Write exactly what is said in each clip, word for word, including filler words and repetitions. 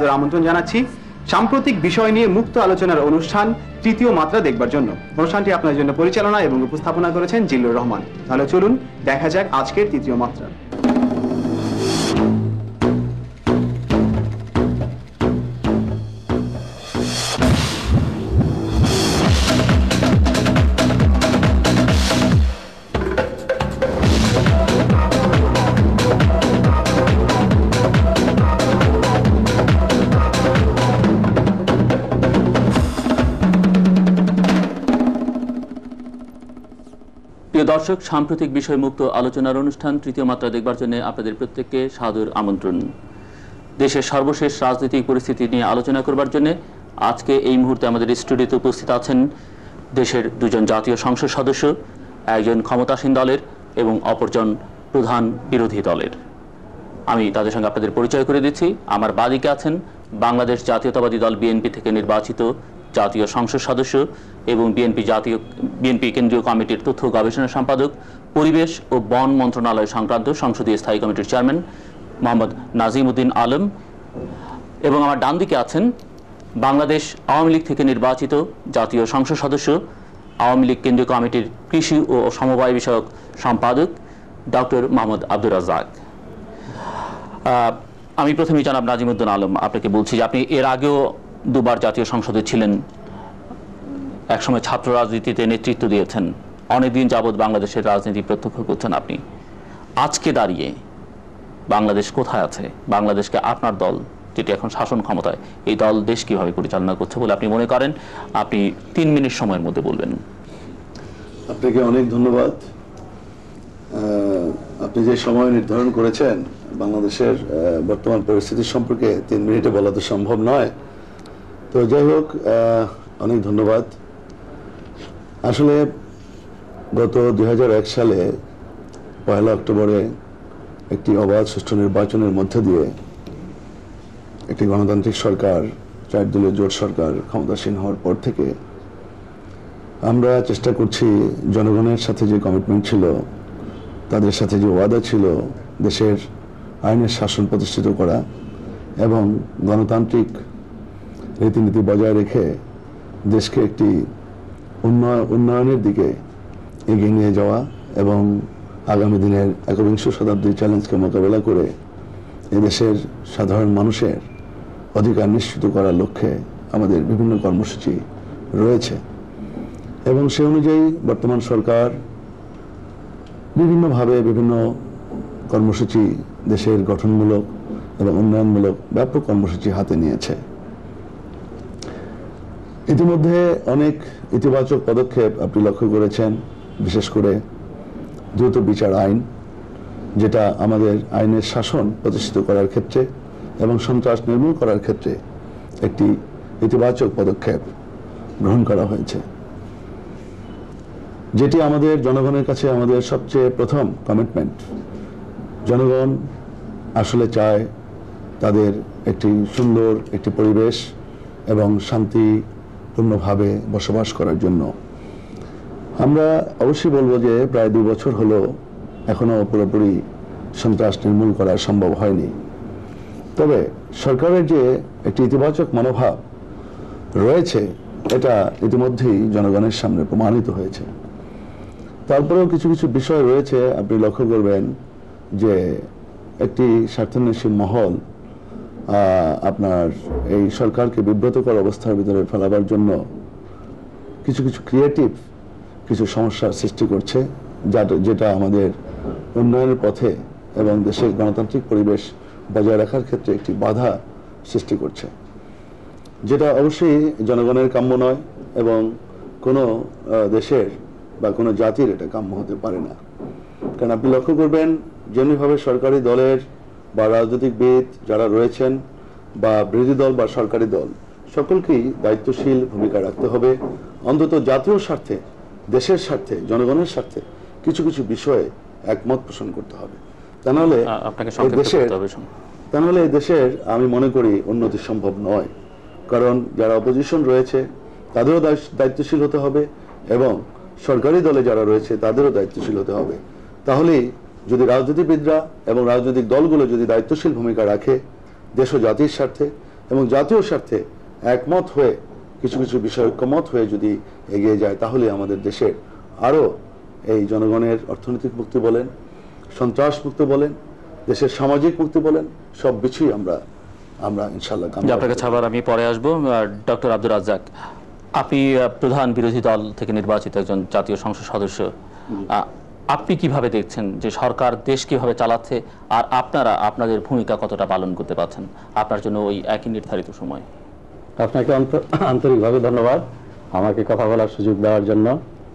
সাদর আমন্ত্রণ জানাচ্ছি সাম্প্রতিক বিষয় নিয়ে মুক্ত আলোচনার অনুষ্ঠান তৃতীয় মাত্রা দেখবার জন্য। অনুষ্ঠানটি আপনার জন্য পরিচালনা এবং উপস্থাপনা করেছেন জিল্লুর রহমান। তাহলে চলুন দেখা যাক আজকের তৃতীয় মাত্রা। দর্শক, সাম্প্রতিক বিষয়মুক্ত আলোচনার অনুষ্ঠান তৃতীয় মাত্রা দেখবার জন্য আপনাদের প্রত্যেককে সাদর আমন্ত্রণ। দেশের সর্বশেষ রাজনৈতিক পরিস্থিতি নিয়ে আলোচনা করবার জন্য আজকে এই মুহূর্তে আমাদের স্টুডিওতে উপস্থিত আছেন দেশের দুজন জাতীয় সংসদ সদস্য, একজন ক্ষমতাসীন দলের এবং অপরজন প্রধান বিরোধী দলের। আমি তাদের সঙ্গে আপনাদের পরিচয় করে দিচ্ছি। আমার বাদিকে আছেন বাংলাদেশ জাতীয়তাবাদী দল বিএনপি থেকে নির্বাচিত জাতীয় সংসদ সদস্য এবং বিএনপি জাতীয় বিএনপি কেন্দ্রীয় কমিটির তথ্য গবেষণা সম্পাদক, পরিবেশ ও বন মন্ত্রণালয় সংক্রান্ত সংসদীয় স্থায়ী কমিটির চেয়ারম্যান মোহাম্মদ নাজিম উদ্দিন আলম। এবং আমার ডান দিকে আছেন বাংলাদেশ আওয়ামী লীগ থেকে নির্বাচিত জাতীয় সংসদ সদস্য, আওয়ামী লীগ কেন্দ্রীয় কমিটির কৃষি ও সমবায় বিষয়ক সম্পাদক ডক্টর মোহাম্মদ আব্দুর রাজ্জাক। আমি প্রথমেই জানাব নাজিম উদ্দিন আলম, আপনাকে বলছি যে আপনি এর আগেও দুবার জাতীয় সংসদে ছিলেন, একসময় ছাত্র রাজনীতিতে নেতৃত্ব দিয়েছেন, অনেকদিন যাবৎ বাংলাদেশের রাজনীতি প্রত্যক্ষ করছেন আপনি। আজকে দাঁড়িয়ে বাংলাদেশ কোথায় আছে? বাংলাদেশকে আপনার দল, যেটি এখন শাসন ক্ষমতায়, এই দল দেশ কিভাবে পরিচালনা করছে বলে আপনি মনে করেন? আপনি তিন মিনিট সময়ের মধ্যে বলবেন। আপনাকে অনেক ধন্যবাদ। আপনি যে সময় নির্ধারণ করেছেন বাংলাদেশের বর্তমান পরিস্থিতি সম্পর্কে তিন মিনিটে বলা তো সম্ভব নয়। তো যাই হোক, অনেক ধন্যবাদ। আসলে গত দুই হাজার এক সালে পয়লা অক্টোবরে একটি অবাধ সুষ্ঠু নির্বাচনের মধ্যে দিয়ে একটি গণতান্ত্রিক সরকার, চার দলীয় জোট সরকার ক্ষমতাসীন হওয়ার পর থেকে আমরা চেষ্টা করছি জনগণের সাথে যে কমিটমেন্ট ছিল, তাদের সাথে যে ওয়াদা ছিল, দেশের আইনের শাসন প্রতিষ্ঠিত করা এবং গণতান্ত্রিক রীতিনীতি বজায় রেখে দেশকে একটি উন্নয়নের দিকে এগিয়ে নিয়ে যাওয়া এবং আগামী দিনের একবিংশ শতাব্দীর চ্যালেঞ্জকে মোকাবেলা করে এদেশের সাধারণ মানুষের অধিকার নিশ্চিত করার লক্ষ্যে আমাদের বিভিন্ন কর্মসূচি রয়েছে। এবং সে অনুযায়ী বর্তমান সরকার বিভিন্নভাবে বিভিন্ন কর্মসূচি, দেশের গঠনমূলক এবং উন্নয়নমূলক ব্যাপক কর্মসূচি হাতে নিয়েছে। ইতিমধ্যে অনেক ইতিবাচক পদক্ষেপ আপনি লক্ষ্য করেছেন, বিশেষ করে দ্রুত বিচার আইন, যেটা আমাদের আইনের শাসন প্রতিষ্ঠিত করার ক্ষেত্রে এবং সন্ত্রাস নির্মূল করার ক্ষেত্রে একটি ইতিবাচক পদক্ষেপ গ্রহণ করা হয়েছে, যেটি আমাদের জনগণের কাছে আমাদের সবচেয়ে প্রথম কমিটমেন্ট। জনগণ আসলে চায় তাদের একটি সুন্দর একটি পরিবেশ এবং শান্তিপূর্ণভাবে বসবাস করার জন্য। আমরা অবশ্যই বলবো যে প্রায় দুই বছর হলো এখনো পুরোপুরি সন্ত্রাস নির্মূল করা সম্ভব হয়নি। তবে সরকারের যে একটি ইতিবাচক মনোভাব রয়েছে, এটা ইতিমধ্যেই জনগণের সামনে প্রমাণিত হয়েছে। তারপরেও কিছু কিছু বিষয় রয়েছে, আপনি লক্ষ্য করবেন যে একটি স্বার্থান্বেষী মহল আপনার এই সরকারকে বিব্রতকর অবস্থার ভিতরে ফেলাবার জন্য কিছু কিছু ক্রিয়েটিভ কিছু সমস্যার সৃষ্টি করছে, যেটা আমাদের উন্নয়নের পথে এবং দেশের গণতান্ত্রিক পরিবেশ বজায় রাখার ক্ষেত্রে একটি বাধা সৃষ্টি করছে, যেটা অবশ্যই জনগণের কাম্য নয় এবং কোনো দেশের বা কোনো জাতির এটা কাম্য হতে পারে না। কারণ আপনি লক্ষ্য করবেন যেমনিভাবে সরকারি দলের বা রাজনৈতিকবিদ যারা রয়েছেন বা বিরোধী দল বা সরকারি দল সকলকেই দায়িত্বশীল ভূমিকা রাখতে হবে। অন্তত জাতীয় স্বার্থে, দেশের স্বার্থে, জনগণের স্বার্থে কিছু কিছু বিষয়ে একমত পোষণ করতে হবে। তা নাহলে দেশের তা নাহলে এই দেশের আমি মনে করি উন্নতি সম্ভব নয়। কারণ যারা অপোজিশন রয়েছে তাদেরও দায়িত্বশীল হতে হবে এবং সরকারি দলে যারা রয়েছে তাদেরও দায়িত্বশীল হতে হবে। তাহলেই যদি রাজনীতিবিদরা এবং রাজনৈতিক দলগুলো যদি দায়িত্বশীল ভূমিকা রাখে দেশ ও জাতির স্বার্থে এবং জাতীয় স্বার্থে একমত হয়ে কিছু কিছু বিষয় ঐক্যমত হয়ে যদি এগিয়ে যায়, তাহলে আমাদের দেশের আরও এই জনগণের অর্থনৈতিক মুক্তি বলেন, সন্ত্রাস মুক্তি বলেন, দেশের সামাজিক মুক্তি বলেন, সব কিছুই আমরা আমরা ইনশাআল্লাহ। আপনার কাছে আবার আমি পরে আসবো। ডক্টর আব্দুর রাজ্জাক, আপনি প্রধান বিরোধী দল থেকে নির্বাচিত একজন জাতীয় সংসদ সদস্য, আপনি কিভাবে দেখছেন যে সরকার দেশ কিভাবে চালাচ্ছে, আর আপনারা আপনাদের ভূমিকা কতটা পালন করতে পারছেন আপনার জন্য ওই একই নির্ধারিত সময়? আপনাকে আন্তরিকভাবে ধন্যবাদ আমাকে কথা বলার সুযোগ দেওয়ার জন্য।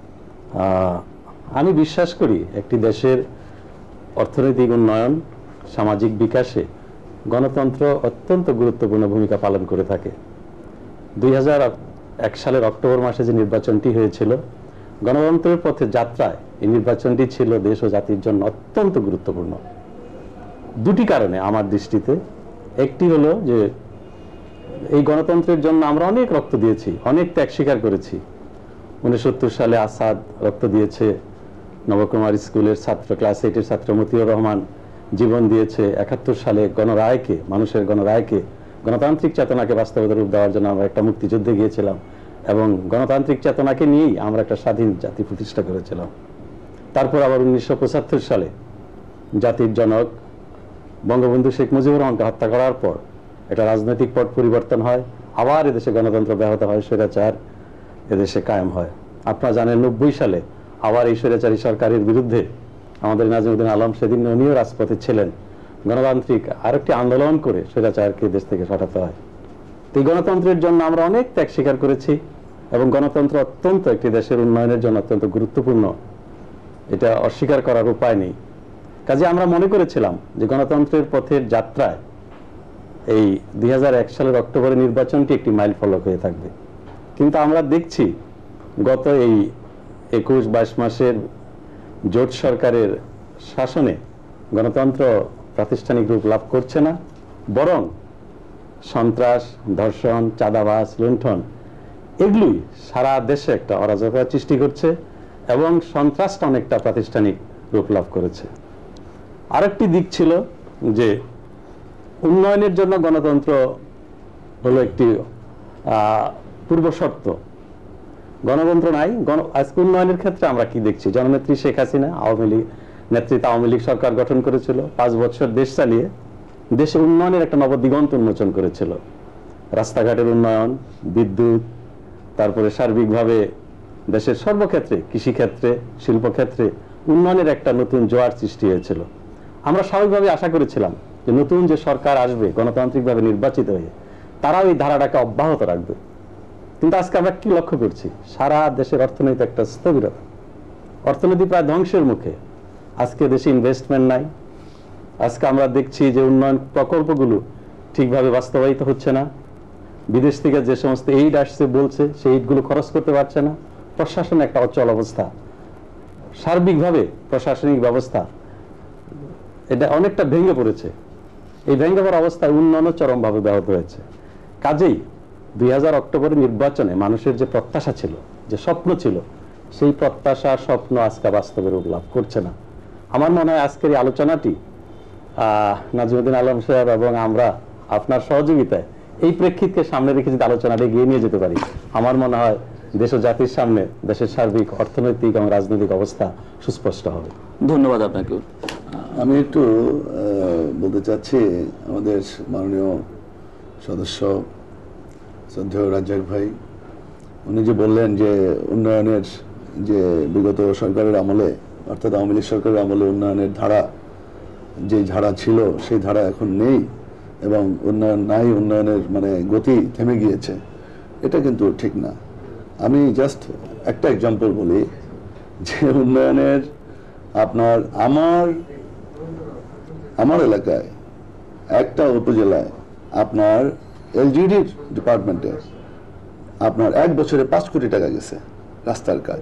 আমি বিশ্বাস করি একটি দেশের অর্থনৈতিক উন্নয়ন, সামাজিক বিকাশে গণতন্ত্র অত্যন্ত গুরুত্বপূর্ণ ভূমিকা পালন করে থাকে। দুই হাজার এক সালের অক্টোবর মাসে যে নির্বাচনটি হয়েছিল, গণতন্ত্রের পথে যাত্রায় এই নির্বাচনটি ছিল দেশ ও জাতির জন্য অত্যন্ত গুরুত্বপূর্ণ দুটি কারণে আমার দৃষ্টিতে। একটি হলো যে এই গণতন্ত্রের জন্য আমরা অনেক রক্ত দিয়েছি, অনেক ত্যাগ স্বীকার করেছি। উনসত্তর সালে আসাদ রক্ত দিয়েছে, নবকুমার স্কুলের ছাত্র, ক্লাস এইটের ছাত্র মতিউর রহমান জীবন দিয়েছে। একাত্তর সালে গণরায়কে, মানুষের গণরায়কে, গণতান্ত্রিক চেতনাকে বাস্তবতা রূপ দেওয়ার জন্য আমরা একটা মুক্তিযুদ্ধে গিয়েছিলাম এবং গণতান্ত্রিক চেতনাকে নিয়েই আমরা একটা স্বাধীন জাতি প্রতিষ্ঠা করেছিলাম। তারপর আবার উনিশশো পঁচাত্তর সালে জাতির জনক বঙ্গবন্ধু শেখ মুজিবুর রহমানকে হত্যা করার পর একটা রাজনৈতিক পট পরিবর্তন হয়, আবার এদেশে গণতন্ত্র ব্যাহত হয়, স্বৈরাচার এদেশে কায়েম হয়। আপনারা জানেন নব্বই সালে আবার এই স্বৈরাচারী সরকারের বিরুদ্ধে আমাদের নাজিম আলম, সেদিন উনিও রাজপথে ছিলেন, গণতান্ত্রিক আরেকটি আন্দোলন করে স্বৈরাচারকে দেশ থেকে সরাতে হয়। এই গণতন্ত্রের জন্য আমরা অনেক ত্যাগ স্বীকার করেছি এবং গণতন্ত্র অত্যন্ত একটি দেশের উন্নয়নের জন্য অত্যন্ত গুরুত্বপূর্ণ, এটা অস্বীকার করার উপায় নেই। কাজে আমরা মনে করেছিলাম যে গণতন্ত্রের পথের যাত্রায় এই দুই হাজার এক সালের অক্টোবরের নির্বাচনটি একটি মাইল ফলক হয়ে থাকবে। কিন্তু আমরা দেখছি গত এই একুশ বাইশ মাসের জোট সরকারের শাসনে গণতন্ত্র প্রাতিষ্ঠানিক রূপ লাভ করছে না, বরং সন্ত্রাস, ধর্ষণ, চাঁদাবাজ, লুণ্ঠন এগুলোই সারা দেশে একটা অরাজকতা সৃষ্টি করছে এবং সন্ত্রাসটা অনেকটা প্রাতিষ্ঠানিক রূপ লাভ করেছে। আরেকটি দিক ছিল যে উন্নয়নের জন্য গণতন্ত্র হলো একটি পূর্ব শর্ত। গণতন্ত্র নাই, গণ আজকে উন্নয়নের ক্ষেত্রে আমরা কি দেখছি? জননেত্রী শেখ হাসিনা আওয়ামী লীগ নেতৃত্বে আওয়ামী লীগ সরকার গঠন করেছিল, পাঁচ বছর দেশ চালিয়ে দেশে উন্নয়নের একটা নবদিগন্ত উন্মোচন করেছিল। রাস্তাঘাটের উন্নয়ন, বিদ্যুৎ, তারপরে সার্বিকভাবে দেশের সর্বক্ষেত্রে, কৃষিক্ষেত্রে, শিল্পক্ষেত্রে উন্নয়নের একটা নতুন জোয়ার সৃষ্টি হয়েছিল। আমরা স্বাভাবিকভাবে আশা করেছিলাম যে নতুন যে সরকার আসবে গণতান্ত্রিকভাবে নির্বাচিত হয়ে, তারাও এই ধারাটাকে অব্যাহত রাখবে। কিন্তু আজকে আমরা কি লক্ষ্য করছি? সারা দেশের অর্থনীতি একটা স্থবিরতা, অর্থনীতি প্রায় ধ্বংসের মুখে। আজকে দেশে ইনভেস্টমেন্ট নাই। আজকে আমরা দেখছি যে উন্নয়ন প্রকল্পগুলো ঠিকভাবে বাস্তবায়িত হচ্ছে না। বিদেশ থেকে যে সমস্ত এইড আসছে বলছে, সেই এইডগুলো খরচ করতে পারছে না। প্রশাসন একটা অচল অবস্থা, সার্বিকভাবে প্রশাসনিক ব্যবস্থা এটা অনেকটা ভেঙে পড়েছে। এই ভেঙে পড়ার অবস্থায় উন্নয়নও চরমভাবে ব্যাহত হয়েছে। কাজেই দুই হাজার অক্টোবরের নির্বাচনে মানুষের যে প্রত্যাশা ছিল, যে স্বপ্ন ছিল, সেই প্রত্যাশা স্বপ্ন আজকে বাস্তবে রূপ লাভ করছে না। আমার মনে হয় আজকের এই আলোচনাটি আহ নাজিম আলম সাহেব এবং আমরা আপনার সহযোগিতায় এই প্রেক্ষিতকে সামনে রেখে যদি আলোচনাটা এগিয়ে নিয়ে যেতে পারি, আমার মনে হয় দেশ ও জাতির সামনে দেশের সার্বিক অর্থনৈতিক এবং রাজনৈতিক অবস্থা সুস্পষ্ট হবে। ধন্যবাদ আপনাকে। আমি একটু বলতে চাচ্ছি, আমাদের মাননীয় সদস্য শ্রদ্ধেয় রাজ্জাক ভাই, উনি যে বললেন যে উন্নয়নের যে বিগত সরকারের আমলে, অর্থাৎ আওয়ামী লীগ সরকারের আমলে উন্নয়নের ধারা, যে ধারা ছিল সেই ধারা এখন নেই এবং উন্নয়ন নাই, উন্নয়নের মানে গতি থেমে গিয়েছে, এটা কিন্তু ঠিক না। আমি জাস্ট একটা এক্সাম্পল বলি যে উন্নয়নের আপনার আমার আমার এলাকায় একটা উপজেলায় আপনার এলজিডির ডিপার্টমেন্টে আপনার এক বছরে পাঁচ কোটি টাকা গেছে রাস্তার কাজ।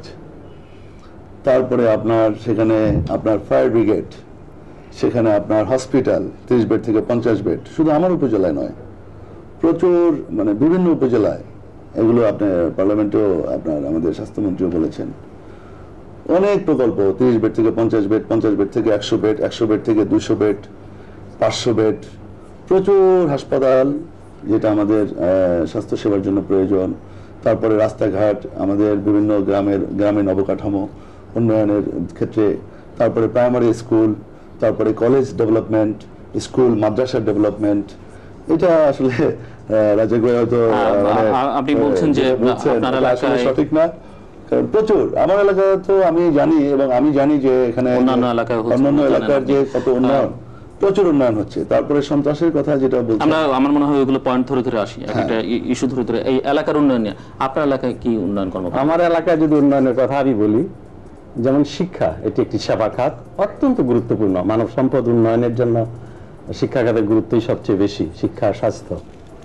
তারপরে আপনার সেখানে আপনার ফায়ার ব্রিগেড, সেখানে আপনার হসপিটাল ত্রিশ বেড থেকে পঞ্চাশ বেড, শুধু আমার উপজেলায় নয়, প্রচুর মানে বিভিন্ন উপজেলায়, এগুলো আপনি পার্লামেন্টেও আপনার আমাদের স্বাস্থ্যমন্ত্রীও বলেছেন, অনেক প্রকল্প ত্রিশ বেড থেকে পঞ্চাশ বেড, পঞ্চাশ বেড থেকে একশো বেড, একশো বেড থেকে দুশো বেড, পাঁচশো বেড, প্রচুর হাসপাতাল, যেটা আমাদের স্বাস্থ্য সেবার জন্য প্রয়োজন, তারপরে রাস্তাঘাট, আমাদের বিভিন্ন গ্রামের গ্রামীণ অবকাঠামো উন্নয়নের ক্ষেত্রে, তারপরে প্রাইমারি স্কুল, তারপরে কলেজ ডেভেলপমেন্ট, স্কুল মাদ্রাসার ডেভেলপমেন্ট। এটা আসলে রাজ্জাক ভাই হয়তো আপনি বলছেন যে আপনার এলাকায় সঠিক না, কারণ প্রচুর আমার এলাকায় তো আমি জানি, এবং আমি জানি যে এখানে অন্যান্য এলাকায় অন্যান্য এলাকার যে কত উন্নয়ন, প্রচুর উন্নয়ন হচ্ছে। তারপরে সন্ত্রাসের কথা যেটা বলছি, আমরা আমার মনে হয় ওইগুলো পয়েন্ট ধরে ধরে আসি, একটা ইস্যু ধরে ধরে। এই এলাকার উন্নয়ন নিয়ে আপনার এলাকায় কি উন্নয়ন কর্মকাণ্ড? আমার এলাকায় যদি উন্নয়নের কথা আমি বলি, যেমন শিক্ষা, এটি একটি সেবা খাত, অত্যন্ত গুরুত্বপূর্ণ। মানব সম্পদ উন্নয়নের জন্য শিক্ষা খাতের গুরুত্বই সবচেয়ে বেশি, শিক্ষা স্বাস্থ্য।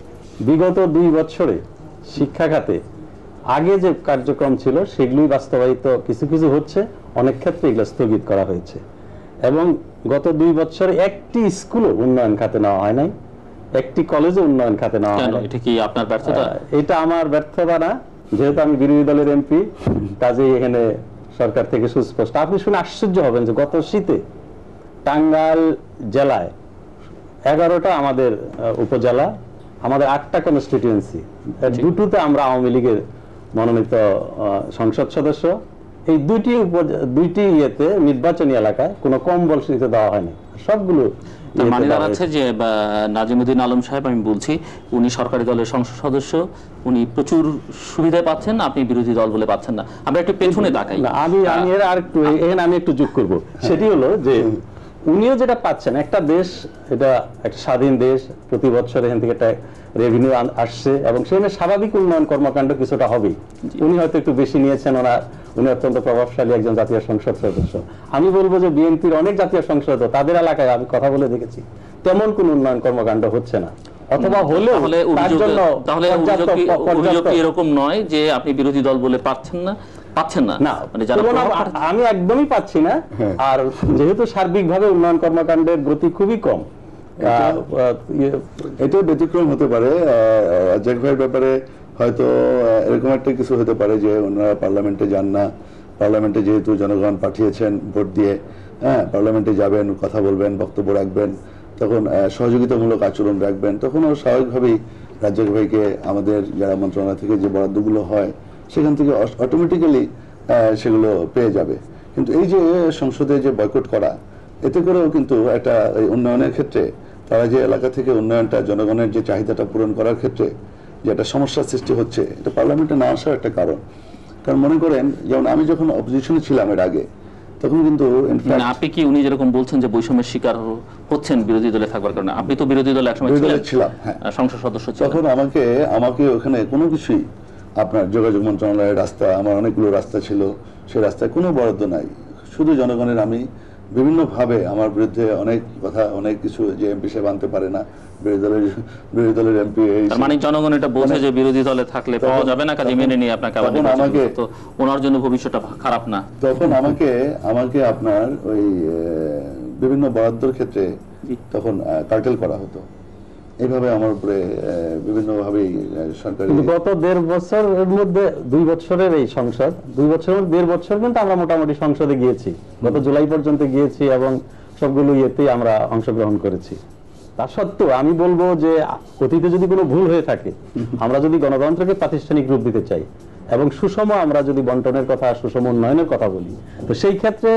বিগত দুই বছরে শিক্ষা খাতে আগে যে কার্যক্রম ছিল সেগুলোই বাস্তবায়িত কিছু কিছু হচ্ছে, অনেক ক্ষেত্রে এগুলো স্থগিত করা হয়েছে। এবং গত দুই বছরে একটি স্কুলও উন্নয়ন খাতে নেওয়া হয় নাই, একটি কলেজে উন্নয়ন খাতে নেওয়া হয় নাই। এটা কি আপনার ব্যর্থতা? এটা আমার ব্যর্থতা না, যেহেতু আমি বিরোধী দলের এমপি, কাজেই এখানে সরকার থেকে সুস্পষ্ট। আপনি শুনে আশ্চর্য হবেন যে গত শীতে টাঙ্গাইল জেলায় এগারোটা আমাদের উপজেলা, আমাদের আটটা কনস্টিটিউয়েন্সি, দুটোতে আমরা আওয়ামী লীগের মনোনীত সংসদ সদস্য। এই দুইটি দুইটি ইয়েতে নির্বাচনী এলাকায় কোনো কম বল দিতে দেওয়া হয়নি, সবগুলো মানে দাঁড়াচ্ছে যে নাজিমউদ্দিন আলম সাহেব, আমি বলছি উনি সরকারি দলের সংসদ সদস্য, উনি প্রচুর সুবিধা পাচ্ছেন, আপনি বিরোধী দল বলে পাচ্ছেন না। আমরা একটু পেছনে তাকাই। আমি আমি এর আরেকটু এখানে আমি একটু যোগ করব, সেটি হলো যে উনিও যেটা পাচ্ছেন, একটা দেশ, এটা একটা স্বাধীন দেশ, প্রতি বছর এখান থেকে একটা রেভিনিউ আসছে এবং সেখানে স্বাভাবিক উন্নয়ন কর্মকাণ্ড কিছুটা হবেই। উনি হয়তো একটু বেশি নিয়েছেন, ওনার উনি অত্যন্ত প্রভাবশালী একজন জাতীয় সংসদ সদস্য। আমি বলবো যে বিএনপির অনেক জাতীয় সংসদ, তাদের এলাকায় আমি কথা বলে দেখেছি তেমন কোন উন্নয়ন কর্মকাণ্ড হচ্ছে না, অথবা হলেও তার জন্য তাহলে অভিযোগ এরকম নয় যে আপনি বিরোধী দল বলে পাচ্ছেন না, পাচ্ছেন না না, মানে আমি একদমই পাচ্ছি না। আর যেহেতু সার্বিকভাবে উন্নয়ন কর্মকাণ্ডের গতি খুবই কম, এটা ব্যতিক্রম হতে পারে। রাজ্জাক ভাইয়ের ব্যাপারে হয়তো এরকম একটা কিছু হতে পারে যে ওনারা পার্লামেন্টে যান না, পার্লামেন্টে যেহেতু জনগণ পাঠিয়েছেন ভোট দিয়ে, হ্যাঁ পার্লামেন্টে যাবেন, কথা বলবেন, বক্তব্য রাখবেন, তখন সহযোগিতামূলক আচরণ রাখবেন, তখনও স্বাভাবিকভাবেই রাজ্জাক ভাইকে আমাদের যারা মন্ত্রণালয় থেকে যে বরাদ্দগুলো হয় সেখান থেকে অটোমেটিক্যালি সেগুলো পেয়ে যাবে। কিন্তু এই যে সংসদে যে বয়কট করা, এতে করেও কিন্তু একটা উন্নয়নের ক্ষেত্রে তারা যে এলাকা থেকে উন্নয়নটা, জনগণের যে চাহিদাটা পূরণ করার ক্ষেত্রে যে একটা সমস্যার সৃষ্টি হচ্ছে, এটা পার্লামেন্টে না আসার একটা কারণ। কারণ মনে করেন, যেমন আমি যখন অপোজিশনে ছিলাম এর আগে, তখন কিন্তু আপনি কি উনি যেরকম বলছেন যে বৈষম্যের শিকার হচ্ছেন বিরোধী দলে থাকবার কারণে, আপনি তো বিরোধী দলে একসময় ছিলাম, হ্যাঁ সংসদ সদস্য ছিলেন, তখন আমাকে আমাকে ওখানে কোনো কিছুই, আপনার যোগাযোগ মন্ত্রণালয়ের রাস্তা, আমার অনেকগুলো রাস্তা ছিল, সেই রাস্তায় কোনো বরাদ্দ নাই, শুধু জনগণের। আমি বিভিন্নভাবে আমার বিরুদ্ধে অনেক কথা, অনেক কিছু যে এমপি সাহেব আনতে পারে না, বিরোধী দলের বিরোধী দলের এমপি, মানে জনগণ এটা বোঝে যে বিরোধী দলে থাকলে পাওয়া যাবে না, কাজে মেনে নিয়ে আপনাকে আবার আমাকে, তো ওনার জন্য ভবিষ্যৎটা খারাপ না। তখন আমাকে আমাকে আপনার ওই বিভিন্ন বরাদ্দর ক্ষেত্রে তখন কার্টেল করা হতো, এইভাবে আমার উপরে বিভিন্নভাবেই সরকারি। গত দেড় বছরের মধ্যে দুই বছরের এই সংসদ, দুই বছরের দেড় বছর কিন্তু আমরা মোটামুটি সংসদে গিয়েছি, গত জুলাই পর্যন্ত গিয়েছি এবং সবগুলো ইয়েতেই আমরা অংশগ্রহণ করেছি। তা সত্ত্বেও আমি বলবো যে অতীতে যদি কোনো ভুল হয়ে থাকে, আমরা যদি গণতন্ত্রকে প্রাতিষ্ঠানিক রূপ দিতে চাই এবং সুষম আমরা যদি বন্টনের কথা, সুষম উন্নয়নের কথা বলি, তো সেই ক্ষেত্রে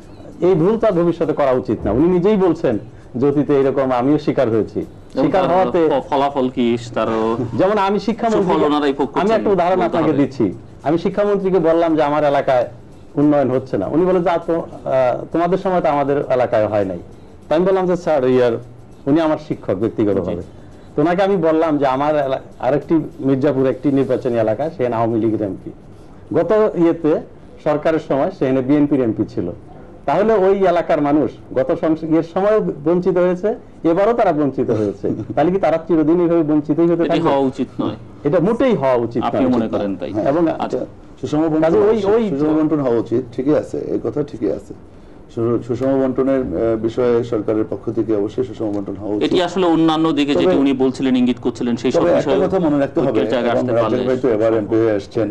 এই ভুল তার ভবিষ্যতে করা উচিত না। উনি নিজেই বলছেন যে অতীতে এরকম আমিও শিকার হয়েছি, শিকার হওয়াতে ফলাফল কি তার, যেমন আমি শিক্ষামন্ত্রী, আমি একটা উদাহরণ আপনাকে দিচ্ছি, আমি শিক্ষামন্ত্রীকে বললাম যে আমার এলাকায় উন্নয়ন হচ্ছে না, উনি বলে যা তো তোমাদের সময় তো আমাদের এলাকায় হয় নাই। আমি বললাম যে স্যার ইয়ার, উনি আমার শিক্ষক ব্যক্তিগতভাবে, তো ওনাকে আমি বললাম যে আমার আরেকটি মির্জাপুর একটি নির্বাচনী এলাকা, সেখানে আওয়ামী লীগের এমপি, গত ইয়েতে সরকারের সময় সেখানে বিএনপির এমপি ছিল, তাহলে ওই এলাকার মানুষ গত এর সময় বঞ্চিত হয়েছে, এবারও তারা বঞ্চিত হয়েছে, তাহলে কি তারা চিরদিন এইভাবে বঞ্চিতই হতে থাকবে? হওয়া উচিত নয়, এটা মোটেই হওয়া উচিত নয়, আপনি মনে করেন তাই? এবং সুষম বন্টন হওয়া উচিত, ঠিকই আছে, এই কথা ঠিকই আছে। সুষম বন্টনের বিষয়ে সরকারের পক্ষ থেকে অবশ্যই সুষম বন্টন হওয়া উচিত। এটি আসলে অন্যান্য দিকে যেটি উনি বলছিলেন, ইঙ্গিত করছিলেন, সেই সব বিষয়ে একটা কথা মনে রাখতে হবে। রাজ্জাক ভাই তো এবার এমপি হয়ে আসছেন,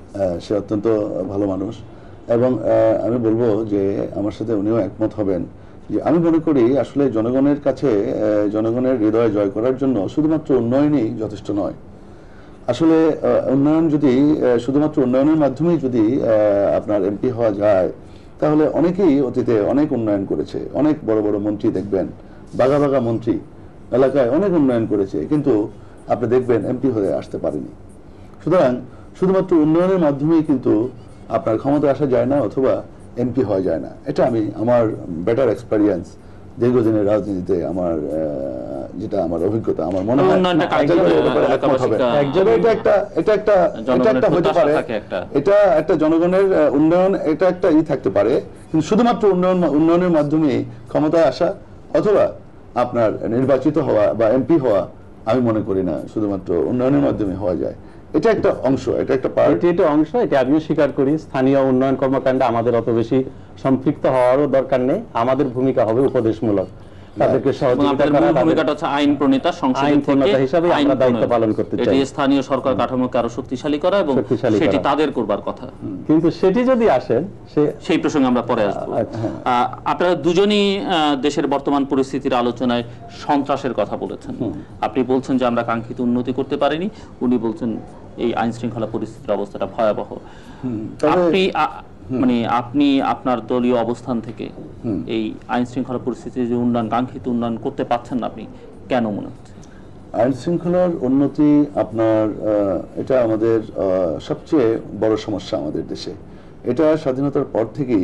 সে অত্যন্ত ভালো মানুষ, এবং আমি বলবো যে আমার সাথে উনিও একমত হবেন যে আমি মনে করি আসলে জনগণের কাছে জনগণের হৃদয় জয় করার জন্য শুধুমাত্র উন্নয়নই যথেষ্ট নয়। আসলে উন্নয়ন যদি শুধুমাত্র উন্নয়নের মাধ্যমেই যদি আপনার এমপি হওয়া যায়, তাহলে অনেকেই অতীতে অনেক উন্নয়ন করেছে, অনেক বড় বড় মন্ত্রী দেখবেন, বাগা বাগা মন্ত্রী এলাকায় অনেক উন্নয়ন করেছে, কিন্তু আপনি দেখবেন এমপি হয়ে আসতে পারেনি। সুতরাং শুধুমাত্র উন্নয়নের মাধ্যমেই কিন্তু আপনার ক্ষমতা আসা যায় না অথবা এমপি হওয়া যায় না। এটা আমি আমার বেটার এক্সপেরিয়েন্স, দীর্ঘদিনের রাজনীতিতে আমার যেটা আমার অভিজ্ঞতা, আমার মনে হয় এটা একটা এটা একটা এটা একটা হতে পারে, এটা একটা জনগণের উন্নয়ন, এটা একটা ই থাকতে পারে, কিন্তু শুধুমাত্র উন্নয়ন উন্নয়নের মাধ্যমে ক্ষমতায় আসা অথবা আপনার নির্বাচিত হওয়া বা এমপি হওয়া আমি মনে করি না শুধুমাত্র উন্নয়নের মাধ্যমে হওয়া যায়। এটা একটা অংশ, এটা একটা পার্ট, এটা অংশ, এটা আমিও স্বীকার করি। স্থানীয় উন্নয়ন কর্মকাণ্ডে আমাদের অত বেশি সম্পৃক্ত হওয়ারও দরকার নেই, আমাদের ভূমিকা হবে উপদেশমূলক, তাদেরকে সহযোগিতা করা, ভূমিকাটা হচ্ছে আইন প্রণেতা, সংসদ প্রণেতা হিসেবে আমরা দায়িত্ব পালন করতে চাই। এটি স্থানীয় সরকার কাঠামোকে আরো শক্তিশালী করা এবং সেটি তাদের করবার কথা, কিন্তু সেটি যদি আসেন সেই প্রসঙ্গে আমরা পরে আসবো। আপনারা দুজনই দেশের বর্তমান পরিস্থিতির আলোচনায় সন্ত্রাসের কথা বলেছেন। আপনি বলছেন যে আমরা কাঙ্ক্ষিত উন্নতি করতে পারিনি, উনি বলছেন এই আইন শৃঙ্খলা পরিস্থিতির অবস্থাটা ভয়াবহ। আপনি মানে আপনি আপনার দলীয় অবস্থান থেকে এই আইন শৃঙ্খলা পরিস্থিতির যে উন্নয়ন, কাঙ্ক্ষিত উন্নয়ন করতে পারছেন না, আপনি কেন মনে হচ্ছে? আইন শৃঙ্খলার উন্নতি আপনার এটা আমাদের সবচেয়ে বড় সমস্যা আমাদের দেশে। এটা স্বাধীনতার পর থেকেই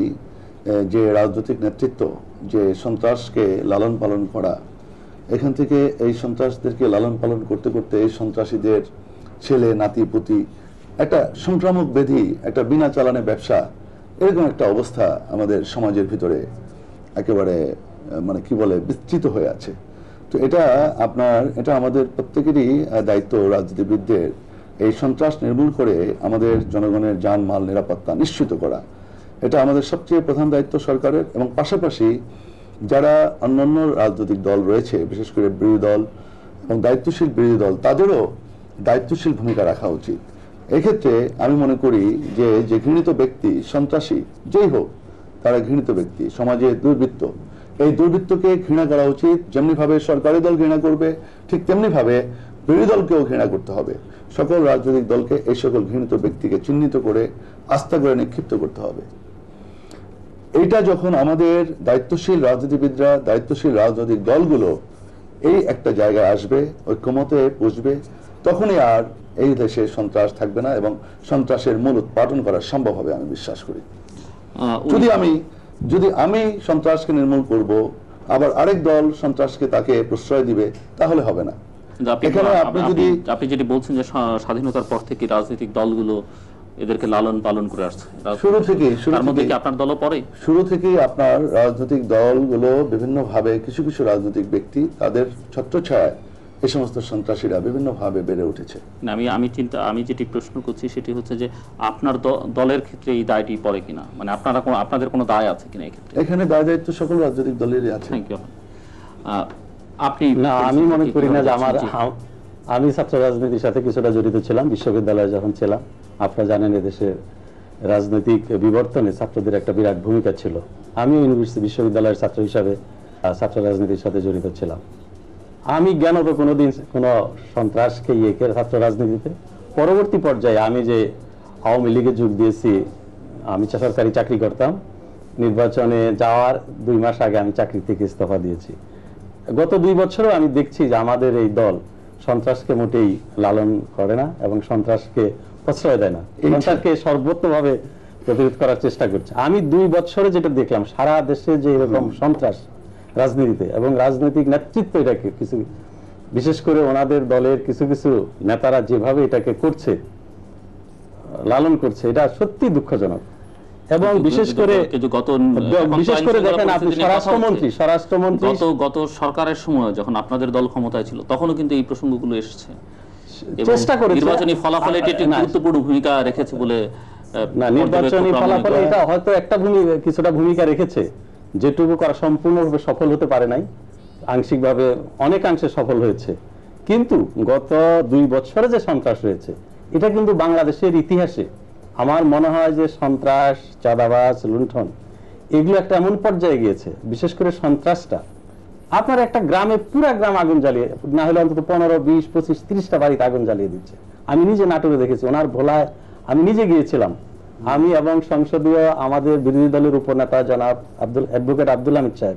যে রাজনৈতিক নেতৃত্ব যে সন্ত্রাসকে লালন পালন করা, এখান থেকে এই সন্ত্রাসদেরকে লালন পালন করতে করতে এই সন্ত্রাসীদের ছেলে নাতি পুতি একটা সংক্রামক ব্যাধি, একটা বিনা চালানে ব্যবসা, এরকম একটা অবস্থা আমাদের সমাজের ভিতরে একেবারে মানে কি বলে বিস্তৃত হয়ে আছে। তো এটা আপনার এটা আমাদের প্রত্যেকেরই দায়িত্ব, রাজনীতিবিদদের এই সন্ত্রাস নির্মূল করে আমাদের জনগণের জান মাল নিরাপত্তা নিশ্চিত করা, এটা আমাদের সবচেয়ে প্রধান দায়িত্ব সরকারের। এবং পাশাপাশি যারা অন্যান্য রাজনৈতিক দল রয়েছে, বিশেষ করে বিরোধী দল এবং দায়িত্বশীল বিরোধী দল, তাদেরও দায়িত্বশীল ভূমিকা রাখা উচিত। এক্ষেত্রে আমি মনে করি যে যে ঘৃণিত ব্যক্তি, সন্ত্রাসী যেই হোক, তারা ঘৃণিত ব্যক্তি, সমাজে দুর্বৃত্ত, এই দুর্বৃত্তকে ঘৃণা করা উচিত। যেমনি ভাবে সরকারি দল ঘৃণা করবে, ঠিক তেমনি ভাবে বিরোধী দলকেও ঘৃণা করতে হবে। সকল রাজনৈতিক দলকে এই সকল ঘৃণিত ব্যক্তিকে চিহ্নিত করে আস্থা করে নিক্ষিপ্ত করতে হবে। এইটা যখন আমাদের দায়িত্বশীল রাজনীতিবিদরা, দায়িত্বশীল রাজনৈতিক দলগুলো এই একটা জায়গায় আসবে, ঐক্যমতে বসবে, তখনই আর এই দেশে সন্ত্রাস থাকবে না এবং সন্ত্রাসের মূল উৎপাদন করা সম্ভব হবে আমি বিশ্বাস করি। যদি আমি যদি আমি সন্ত্রাসকে নির্মূল করব, আবার আরেক দল সন্ত্রাসকে তাকে প্রশ্রয় দিবে, তাহলে হবে না। এখানে আপনি যদি আপনি যেটি বলছেন যে স্বাধীনতার পর থেকে রাজনৈতিক দলগুলো এদেরকে লালন পালন করে আসছে, শুরু থেকে তার মধ্যে কি আপনার দলও পড়ে? শুরু থেকেই আপনার রাজনৈতিক দলগুলো বিভিন্ন ভাবে, কিছু কিছু রাজনৈতিক ব্যক্তি, তাদের ছত্রছায়ায় এই সমস্ত সন্ত্রাসীরা বিভিন্ন ভাবে বেড়ে উঠেছে। আমি আমি চিন্তা আমি যেটি প্রশ্ন করছি সেটি হচ্ছে যে আপনার দলের ক্ষেত্রে এই দায়টি পড়ে কিনা, মানে আপনারা কোনো আপনাদের কোনো দায় আছে কিনা এক্ষেত্রে? এখানে দায় দায়িত্ব সকল রাজনৈতিক দলেরই আছে। Thank you. আপনি না, আমি মনে করি না যে আমার, আমি ছাত্র রাজনীতির সাথে কিছুটা জড়িত ছিলাম বিশ্ববিদ্যালয়ে যখন ছিলাম। আপনারা জানেন এদেশের রাজনৈতিক বিবর্তনে ছাত্রদের একটা বিরাট ভূমিকা ছিল। আমিও ইউনিভার্সিটি বিশ্ববিদ্যালয়ের ছাত্র হিসাবে ছাত্র রাজনীতির সাথে জড়িত ছিলাম। আমি জ্ঞানত কোনোদিন কোনো সন্ত্রাসকে ইয়ে করে ছাত্র রাজনীতিতে, পরবর্তী পর্যায়ে আমি যে আওয়ামী লীগে যোগ দিয়েছি, আমি সরকারি চাকরি করতাম, নির্বাচনে যাওয়ার দুই মাস আগে আমি চাকরি থেকে ইস্তফা দিয়েছি। গত দুই বছরও আমি দেখছি যে আমাদের এই দল সন্ত্রাসকে মোটেই লালন করে না এবং সন্ত্রাসকে প্রশ্রয় দেয় না, সন্ত্রাসকে সর্বোত্তমভাবে প্রতিরোধ করার চেষ্টা করছে। আমি দুই বছরে যেটা দেখলাম, সারা দেশে যে এরকম সন্ত্রাস রাজনীতিতে এবং রাজনৈতিক নেতৃত্ব এটাকে কিছু, বিশেষ করে ওনাদের দলের কিছু কিছু নেতারা যেভাবে এটাকে করছে, লালন করছে, এটা সত্যি দুঃখজনক। এবং বিশেষ করে বিশেষ করে দেখেন আপনি স্বরাষ্ট্রমন্ত্রী স্বরাষ্ট্রমন্ত্রী গত গত সরকারের সময় যখন আপনাদের দল ক্ষমতায় ছিল, তখনও কিন্তু এই প্রসঙ্গগুলো এসেছে, চেষ্টা করে নির্বাচনী ফলাফলে এটি একটি গুরুত্বপূর্ণ ভূমিকা রেখেছে বলে। না, নির্বাচনী ফলাফলে এটা হয়তো একটা ভূমিকা, কিছুটা ভূমিকা রেখেছে, যেটুকু করা সম্পূর্ণভাবে সফল হতে পারে নাই, আংশিকভাবে অনেকাংশে সফল হয়েছে। কিন্তু গত দুই বছরে যে সন্ত্রাস হয়েছে, এটা কিন্তু বাংলাদেশের ইতিহাসে আমার মনে হয় যে সন্ত্রাস, চাঁদাবাজ, লুণ্ঠন, এগুলো একটা এমন পর্যায়ে গিয়েছে, বিশেষ করে সন্ত্রাসটা আপনার একটা গ্রামে পুরা গ্রাম আগুন জ্বালিয়ে, না হলে অন্তত পনেরো বিশ পঁচিশ ত্রিশটা বাড়িতে আগুন জ্বালিয়ে দিচ্ছে। আমি নিজে নাটোরে দেখেছি, ওনার ভোলায় আমি নিজে গিয়েছিলাম, আমি এবং সংসদীয় আমাদের বিরোধী দলের উপনেতা জনাব আব্দুল অ্যাডভোকেট আব্দুল হামিদ সাহেব,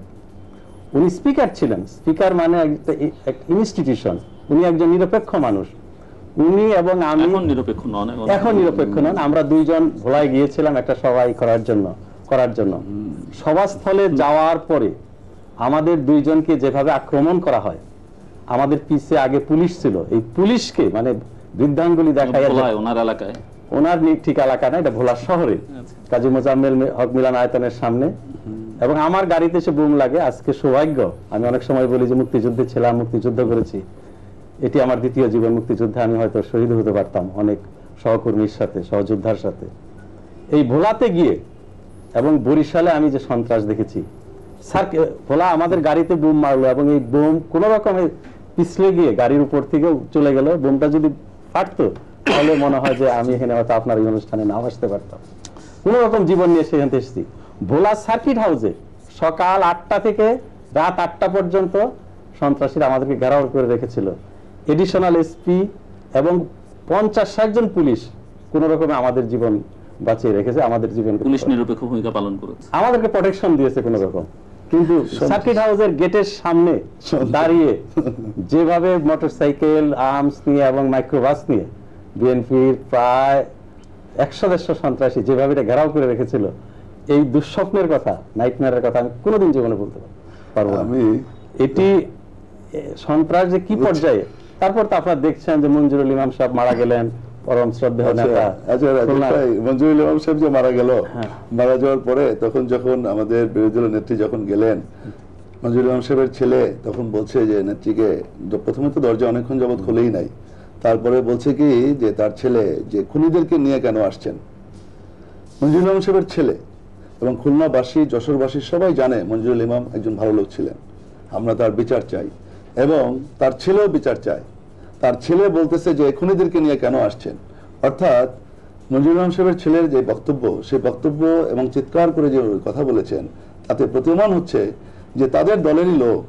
উনি স্পিকার ছিলেন। স্পিকার মানে একটা ইনস্টিটিউশন, উনি একজন নিরপেক্ষ মানুষ। উনি এবং আমি এখন নিরপেক্ষ নন, এখন নিরপেক্ষ নন। আমরা দুইজন ভোলায় গিয়েছিলাম একটা সভায় করার জন্য করার জন্য সভাস্থলে যাওয়ার পরে আমাদের দুইজনকে যেভাবে আক্রমণ করা হয়, আমাদের পিছে আগে পুলিশ ছিল, এই পুলিশকে মানে বৃদ্ধাঙ্গুলি দেখায় ওনার এলাকায়, ওনার ঠিক এলাকা না, এটা ভোলা শহরে কাজী মোজাম্মেল হক মিলন আয়তনের সামনে, এবং আমার গাড়িতে এসে বুম লাগে। আজকে সৌভাগ্য, আমি অনেক সময় বলি যে মুক্তিযুদ্ধে ছিলাম, মুক্তিযুদ্ধ করেছি, এটি আমার দ্বিতীয় জীবন। মুক্তিযুদ্ধে আমি হয়তো শহীদ হতে পারতাম অনেক সহকর্মীর সাথে, সহযোদ্ধার সাথে। এই ভোলাতে গিয়ে এবং বরিশালে আমি যে সন্ত্রাস দেখেছি, স্যার ভোলা আমাদের গাড়িতে বুম মারলো এবং এই বুম কোন রকমে পিছলে গিয়ে গাড়ির উপর থেকে চলে গেল। বুমটা যদি ফাটতো তাহলে মনে হয় যে আমি এখানে হয়তো আপনার এই অনুষ্ঠানে নাও আসতে পারতাম। কোন রকম জীবন নিয়ে সেখান থেকে এসেছি। ভোলা সার্কিট হাউসে সকাল আটটা থেকে রাত আটটা পর্যন্ত সন্ত্রাসীরা আমাদেরকে ঘেরাও করে রেখেছিল। এডিশনাল এসপি এবং পঞ্চাশ ষাট জন পুলিশ কোন রকমে আমাদের জীবন বাঁচিয়ে রেখেছে, আমাদের জীবন পুলিশ নিরপেক্ষ ভূমিকা পালন করেছে, আমাদেরকে প্রোটেকশন দিয়েছে কোন রকম। কিন্তু সার্কিট হাউসের গেটের সামনে দাঁড়িয়ে যেভাবে মোটরসাইকেল, আর্মস নিয়ে এবং মাইক্রোবাস নিয়ে বিএনপির প্রায় একশো দেড়শো সন্ত্রাসী যেভাবে এটা ঘেরাও করে রেখেছিল, এই দুঃস্বপ্নের কথা, নাইটমেয়ারের কথা আমি কোনোদিন জীবনে বলতে পারবো না। আমি এটি সন্ত্রাস যে কি পর্যায়ে, তারপর তো আপনারা দেখছেন যে মঞ্জুরুল ইমাম সাহেব মারা গেলেন, পরম শ্রদ্ধেয় নেতা। আচ্ছা মঞ্জুরুল ইমাম সাহেব যে মারা গেল, মারা যাওয়ার পরে তখন যখন আমাদের বিরোধী দলের নেত্রী যখন গেলেন, মঞ্জুরুল ইমাম সাহেবের ছেলে তখন বলছে যে নেত্রীকে, প্রথমে তো দরজা অনেকক্ষণ যাবৎ খোলেই নাই, তারপরে বলছে কি যে তার ছেলে যে খুনিদেরকে নিয়ে কেন আসছেন। মঞ্জুরুল ইমাম সাহেবের ছেলে এবং খুলনাবাসী, যশোরবাসী সবাই জানে মঞ্জুরুল ইমাম একজন ভালো লোক ছিলেন, আমরা তার বিচার চাই এবং তার ছেলেও বিচার চায়। তার ছেলে বলতেছে যে খুনিদেরকে নিয়ে কেন আসছেন, অর্থাৎ মঞ্জুরুল ইমাম সাহেবের ছেলের যে বক্তব্য, সেই বক্তব্য এবং চিৎকার করে যে কথা বলেছেন, তাতে প্রতীয়মান হচ্ছে যে তাদের দলেরই লোক,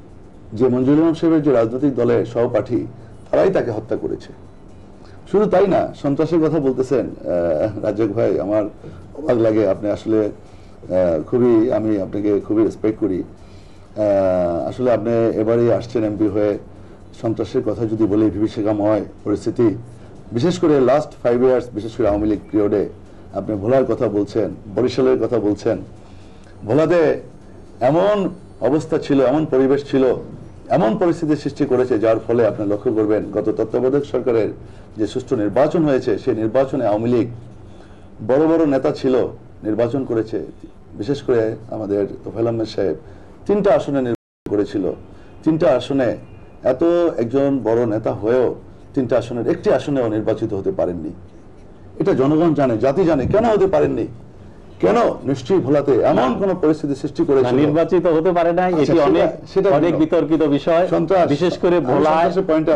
যে মঞ্জুরুল ইমাম সাহেবের যে রাজনৈতিক দলের সহপাঠী, তারাই তাকে হত্যা করেছে। শুধু তাই না, সন্ত্রাসের কথা বলতেছেন রাজ্জাক ভাই, আমার অবাক লাগে। আপনি আসলে খুবই, আমি আপনাকে খুবই রেসপেক্ট করি। আসলে আপনি এবারেই আসছেন এমপি হয়ে, সন্ত্রাসের কথা যদি বলি, বিভীষিকাময় পরিস্থিতি, বিশেষ করে লাস্ট ফাইভ ইয়ার্স, বিশেষ করে আওয়ামী লীগ পিরিয়ডে আপনি ভোলার কথা বলছেন, বরিশালের কথা বলছেন। ভোলাতে এমন অবস্থা ছিল, এমন পরিবেশ ছিল, এমন পরিস্থিতি সৃষ্টি করেছে, যার ফলে আপনি লক্ষ্য করবেন গত তত্ত্বাবধায়ক সরকারের যে সুষ্ঠু নির্বাচন হয়েছে, সেই নির্বাচনে আওয়ামী লীগ বড় বড় নেতা ছিল, নির্বাচন করেছে। বিশেষ করে আমাদের তোফায়েল আহমেদ সাহেব তিনটা আসনে নির্বাচন করেছিল। তিনটা আসনে এত একজন বড় নেতা হয়েও তিনটা আসনের একটি আসনেও নির্বাচিত হতে পারেননি। এটা জনগণ জানে, জাতি জানে কেন হতে পারেননি, কেন নিশ্চয়ই ভোলাতে এমন কোন পরিস্থিতি সৃষ্টি করেছে নির্বাচিত হতে পারে না। এটি অনেক সেটা অনেক বিতর্কিত বিষয়, বিশেষ করে ভোলায়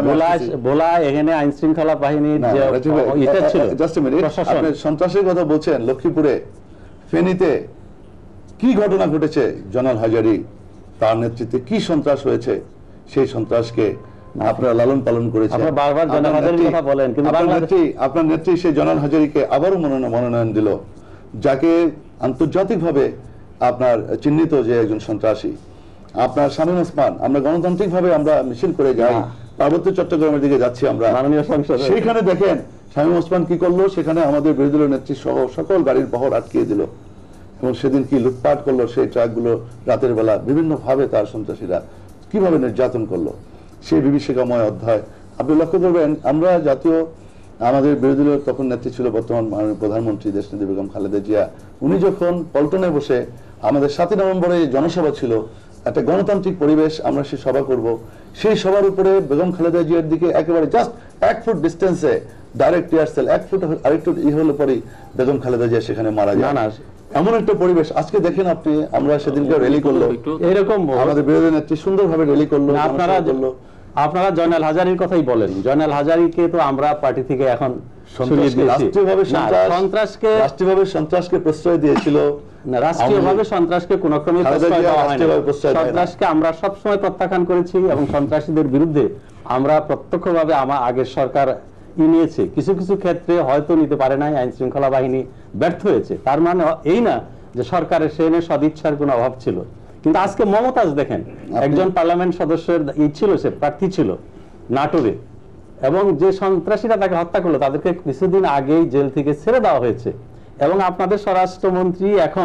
ভোলায় এখানে আইন শৃঙ্খলা বাহিনীর যে এটা ছিল। জাস্ট এ মিনিট, আপনি সন্ত্রাসের কথা বলছেন, লক্ষ্মীপুরে ফেনীতে কি ঘটনা ঘটেছে, জনাল হাজারী তার নেতৃত্বে কি সন্ত্রাস হয়েছে, সেই সন্ত্রাসকে আপনারা লালন পালন করেছেন। আপনারা বারবার জনাল হাজারীর কথা বলেন, কিন্তু আপনার নেত্রী সেই জনাল হাজারীকে আবারও মনোনয়ন দিল, যাকে আন্তর্জাতিকভাবে আপনার চিহ্নিত যে একজন সন্ত্রাসী। আপনার শামীম ওসমান, আমরা গণতান্ত্রিকভাবে আমরা মিছিল করে যাই, পার্বত্য চট্টগ্রামের দিকে যাচ্ছি আমরা, মাননীয় সংসদ, সেখানে দেখেন শামীম ওসমান কি করলো, সেখানে আমাদের বিরোধী দলের নেত্রী সহ সকল গাড়ির বহর আটকিয়ে দিল এবং সেদিন কি লুটপাট করলো, সেই ট্রাকগুলো রাতের বেলা বিভিন্ন ভাবে তার সন্ত্রাসীরা কিভাবে নির্যাতন করলো, সেই বিভীষিকাময় অধ্যায় আপনি লক্ষ্য করবেন। আমরা জাতীয়, আমাদের বিরোধী দলের তখন নেত্রী ছিল বর্তমান মাননীয় প্রধানমন্ত্রী দেশনেত্রী বেগম খালেদা জিয়া, উনি যখন পল্টনে বসে আমাদের সাতই নভেম্বরে জনসভা ছিল, একটা গণতান্ত্রিক পরিবেশ, আমরা সেই সভা করব, সেই সভার উপরে বেগম খালেদা জিয়ার দিকে একেবারে জাস্ট এক ফুট ডিস্টেন্সে ডাইরেক্ট টিয়ার সেল, এক ফুট আরেকটু ই হলে পরে বেগম খালেদা জিয়া সেখানে মারা যায়। এমন একটা পরিবেশ আজকে দেখেন আপনি। আমরা সেদিনকে র্যালি করলো, এরকম আমাদের বিরোধী নেত্রী সুন্দরভাবে র্যালি করলো। আপনারা আপনারা জয়নাল হাজারীর কথাই বলেন, জয়নাল হাজারীকে তো আমরা পার্টি থেকে এখন রাষ্ট্রীয়ভাবে সন্ত্রাসকে রাষ্ট্রীয়ভাবে সন্ত্রাসকে প্রশ্রয় দিয়েছিল না, রাষ্ট্রীয়ভাবে সন্ত্রাসকে কোনো ক্রমে প্রশ্রয় দেওয়া হয় না। সন্ত্রাসকে আমরা সবসময় প্রত্যাখ্যান করেছি এবং সন্ত্রাসীদের বিরুদ্ধে আমরা প্রত্যক্ষভাবে আমার আগের সরকার ই নিয়েছে, কিছু কিছু ক্ষেত্রে হয়তো নিতে পারে নাই, আইন শৃঙ্খলা বাহিনী ব্যর্থ হয়েছে। তার মানে এই না যে সরকারের সেনে সদিচ্ছার কোনো অভাব ছিল। কিন্তু আজকে মমতাজ দেখেন, একজন পার্লামেন্ট সদস্যের ই ছিল, সে প্রার্থী ছিল নাটোরে, এবং যে সন্ত্রাসীরা তাকে হত্যা করলো তাদেরকে কিছুদিন আগেই জেল থেকে ছেড়ে দেওয়া হয়েছে। এবং আপনাদের স্বরাষ্ট্রমন্ত্রী এখন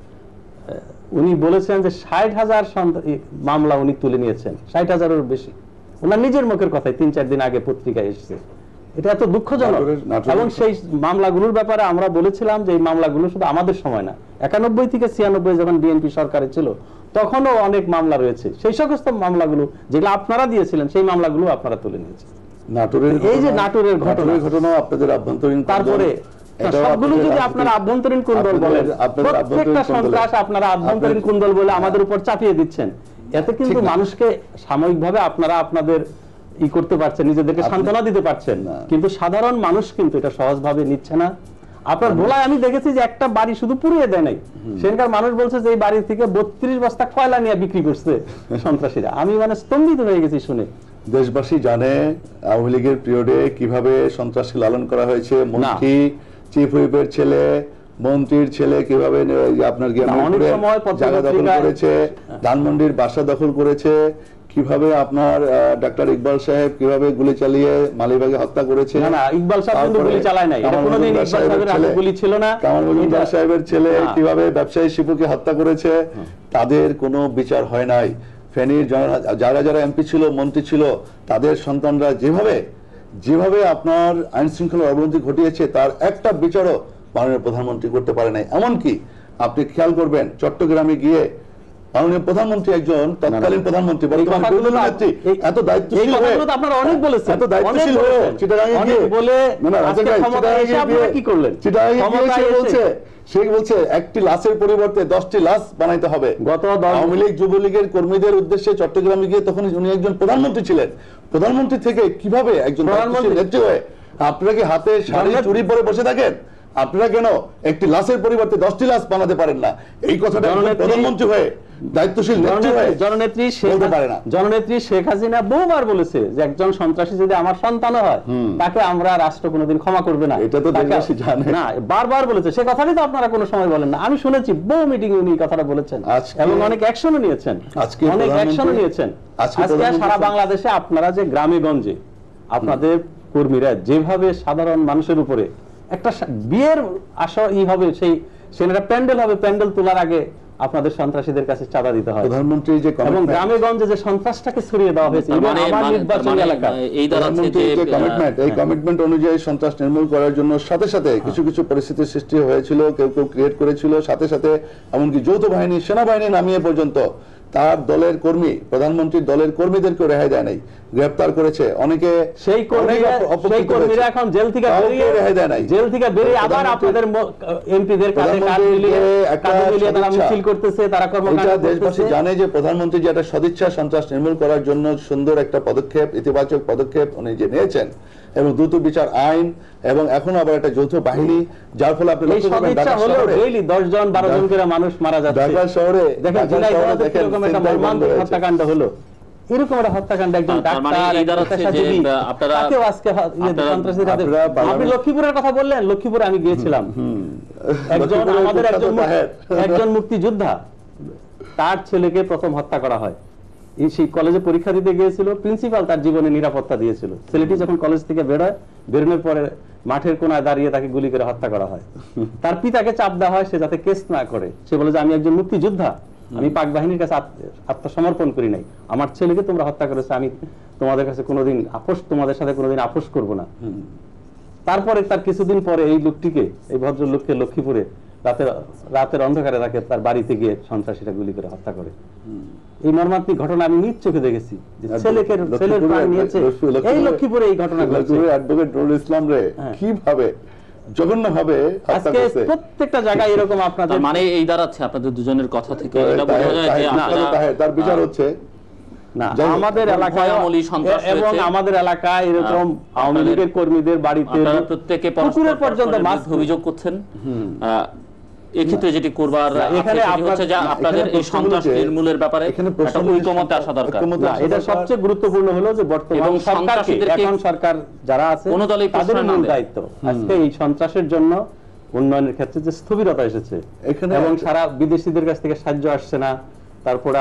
উনি বলেছেন যে ষাট হাজার মামলা উনি তুলে নিয়েছেন, ষাট হাজারের বেশি, ওনার নিজের মুখের কথাই তিন চার দিন আগে পত্রিকায় এসেছে। এটা এত দুঃখজনক। এবং সেই মামলাগুলোর ব্যাপারে আমরা বলেছিলাম যে এই মামলাগুলো শুধু আমাদের সময় না, একানব্বই থেকে ছিয়ানব্বই যখন বিএনপি সরকারে ছিল তখনও অনেক মামলা রয়েছে। সেই সমস্ত মামলাগুলো যেগুলো আপনারা দিয়েছিলেন সেই মামলাগুলো আপনারা তুলে নিয়েছেন। নাটোরের এই যে নাটোরের ঘটনা ঘটনা আপনাদের আভ্যন্তরীণ, তারপরে সবগুলো যদি আপনারা আভ্যন্তরীণ কুন্দল বলেন, প্রত্যেকটা সন্ত্রাস আপনারা আভ্যন্তরীণ কুন্দল বলে আমাদের উপর চাপিয়ে দিচ্ছেন, এতে কিন্তু মানুষকে সাময়িকভাবে আপনারা আপনাদের ই করতে পারছেন, নিজেদেরকে সান্ত্বনা দিতে পারছেন, কিন্তু সাধারণ মানুষ কিন্তু এটা সহজভাবে নিচ্ছে না। আপনার ভোলায় আমি দেখেছি যে একটা বাড়ি শুধু পুড়িয়ে দেয় নাই, সেখানকার মানুষ বলছে যে এই বাড়ি থেকে বত্রিশ বস্তা কয়লা নিয়ে বিক্রি করছে সন্ত্রাসীরা। আমি মানে স্তম্ভিত হয়ে গেছি শুনে। দেশবাসী জানে আওয়ামী লীগের পিরিয়ডে কিভাবে সন্ত্রাসী লালন করা হয়েছে। মন্ত্রী, চিফ হুইপের ছেলে, মন্ত্রীর ছেলে কিভাবে আপনার জায়গা দখল করেছে, ধানমন্ডির বাসা দখল করেছে, কিভাবে আপনার ডাক্তার ইকবাল সাহেব কিভাবে গুলি চালিয়ে মালিবাগে হত্যা করেছে। না না, ইকবাল সাহেব কিন্তু গুলি চালায় নাই, এটা কোনোদিন ইকবাল সাহেবের হাতে গুলি ছিল না। কামাল মজুমদার সাহেবের ছেলে কিভাবে ব্যবসায়ী শিপুকে হত্যা করেছে, তাদের কোনো বিচার হয় নাই। ফেনীর যারা যারা এমপি ছিল, মন্ত্রী ছিল, তাদের সন্তানরা যেভাবে যেভাবে আপনার আইন শৃঙ্খলার অবনতি ঘটিয়েছে তার একটা বিচারও মাননীয় প্রধানমন্ত্রী করতে পারে নাই। এমনকি আপনি খেয়াল করবেন, চট্টগ্রামে গিয়ে মাননীয় প্রধানমন্ত্রী, একজন তৎকালীন প্রধানমন্ত্রী, এত দায়িত্বশীল হয়ে আপনারা অনেক বলেছেন, এত দায়িত্বশীল হয়ে চিটাগাঙ্গে গিয়ে বলে কি করলেন, চিটাগাঙ্গে গিয়ে বলছে সে বলছে একটি লাশের পরিবর্তে দশটি লাশ বানাইতে হবে। গত আওয়ামী লীগ যুবলীগের কর্মীদের উদ্দেশ্যে চট্টগ্রামে গিয়ে তখন উনি একজন প্রধানমন্ত্রী ছিলেন, প্রধানমন্ত্রী থেকে কিভাবে একজন নেত্রী হয়ে আপনারা কি হাতে শাড়ি চুরি পরে বসে থাকেন? আপনারা কেন একটি লাশের পরিবর্তে দশটি লাশ বানাতে পারেন না? এই কথাটা প্রধানমন্ত্রী হয়ে দায়িত্বশীল জননেত্রী বলতে পারে না। জননেত্রী শেখ হাসিনা বহুবার বলেছে যে একজন সন্ত্রাসী যদি আমার সন্তান হয় তাকে আমরা রাষ্ট্র কোনোদিন ক্ষমা করবে না। এটা তো দেশবাসী জানে না, বারবার বলেছে। সে কথাটাই তো আপনারা কোনো সময় বলেন না। আমি শুনেছি বহু মিটিং উনি কথাটা বলেছেন এবং অনেক অ্যাকশনও নিয়েছেন, অনেক অ্যাকশনও নিয়েছেন। আজকে সারা বাংলাদেশে আপনারা যে গ্রামে গঞ্জে আপনাদের কর্মীরা যেভাবে সাধারণ মানুষের উপরে একটা বিয়ের আশা ই হবে, সেই সেটা প্যান্ডেল হবে, প্যান্ডেল তোলার আগে আপনাদের সন্ত্রাসীদের কাছে চাঁদা দিতে হয়। প্রধানমন্ত্রী যে এবং গ্রামে গঞ্জে যে সন্ত্রাসটাকে ছড়িয়ে দেওয়া হয়েছে আমার নির্বাচনী এলাকায়, এই কমিটমেন্ট, এই কমিটমেন্ট অনুযায়ী সন্ত্রাস নির্মূল করার জন্য সাথে সাথে কিছু কিছু পরিস্থিতির সৃষ্টি হয়েছিল, কেউ কেউ ক্রিয়েট করেছিল, সাথে সাথে এমনকি যৌথ বাহিনী, সেনাবাহিনী নামিয়ে পর্যন্ত তার দলের কর্মী, প্রধানমন্ত্রীর দলের কর্মীদেরকে রেহাই দেয় নাই, গ্রেফতার করেছে অনেকে। সেই কর্মীরা এখন জেল থেকে বেরিয়ে রেহাই দেয় নাই, জেল থেকে বেরিয়ে আবার আপনাদের এমপিদের কাছে কাজ মিলিয়ে তারা মিছিল করতেছে, তারা কর্মকাণ্ড করতেছে। দেশবাসী জানে যে প্রধানমন্ত্রী যে একটা সদিচ্ছা সন্ত্রাস নির্মূল করার জন্য সুন্দর একটা পদক্ষেপ, ইতিবাচক পদক্ষেপ উনি যে নিয়েছেন, এবং দ্রুত বিচার আইন, এবং এখন আবার একটা যৌথ বাহিনী, যার ফলে আপনি দশ জন বারো জন করে মানুষ মারা যাচ্ছে ঢাকা শহরে। দেখেন এরকম একটা মর্মান্তিক হত্যাকাণ্ড হলো, এরকম একটা হত্যাকাণ্ড একজন ডাক্তার। আপনি লক্ষ্মীপুরের কথা বললেন, লক্ষ্মীপুরে আমি গিয়েছিলাম, একজন আমাদের একজন একজন মুক্তিযোদ্ধা, তার ছেলেকে প্রথম হত্যা করা হয়। সেই কলেজে পরীক্ষা দিতে গিয়েছিল, প্রিন্সিপাল তার জীবনে নিরাপত্তা দিয়েছিল। ছেলেটি যখন কলেজ থেকে বেরোয়, বেরোনোর পরে মাঠের কোনায় দাঁড়িয়ে তাকে গুলি করে হত্যা করা হয়। তার পিতাকে চাপ দেওয়া হয় সে যাতে কেস না করে। সে বলে যে আমি একজন মুক্তিযোদ্ধা, আমি পাক বাহিনীর কাছে আত্মসমর্পণ করি নাই, আমার ছেলেকে তোমরা হত্যা করেছো, আমি তোমাদের কাছে কোনোদিন আপোষ, তোমাদের সাথে কোনোদিন আপোষ করবো না। তারপরে তার কিছুদিন পরে এই লোকটিকে, এই ভদ্রলোককে লক্ষ্মীপুরে রাতের রাতের অন্ধকারে তাকে তার বাড়িতে গিয়ে সন্ত্রাসীরা গুলি করে হত্যা করে। এই মর্মান্তিক ঘটনা আমি নিজ চোখে দেখেছি, ছেলেকে ছেলের প্রাণ নিয়েছে এই লক্ষ্মীপুরে। এই ঘটনা ঘটেছে। অ্যাডভোকেট নুরুল ইসলাম রে কিভাবে জঘন্য ভাবে আজকে প্রত্যেকটা জায়গায় এরকম আপনাদের, মানে এই দাঁড়াচ্ছে আপনাদের দুজনের কথা থেকে এটা বোঝা যায় যে তার বিচার হচ্ছে না। আমাদের এলাকায় এবং আমাদের এলাকায় এরকম আওয়ামী লীগের কর্মীদের বাড়িতে প্রত্যেকে পরস্পর পর্যন্ত মাছ অভিযোগ করছেন। এক্ষেত্রে যেটি করবার এখানে হচ্ছে যে আপনাদের এই সন্ত্রাস নির্মূলের ব্যাপারে একটা ঐকমত্যে আসা দরকার। এটা সবচেয়ে গুরুত্বপূর্ণ হলো যে বর্তমান সরকারকে, এখন সরকার যারা আছে তাদের মূল দায়িত্ব আজকে এই সন্ত্রাসের জন্য উন্নয়নের ক্ষেত্রে যে স্থবিরতা এসেছে এবং সারা বিদেশিদের কাছ থেকে সাহায্য আসছে না, তারপরে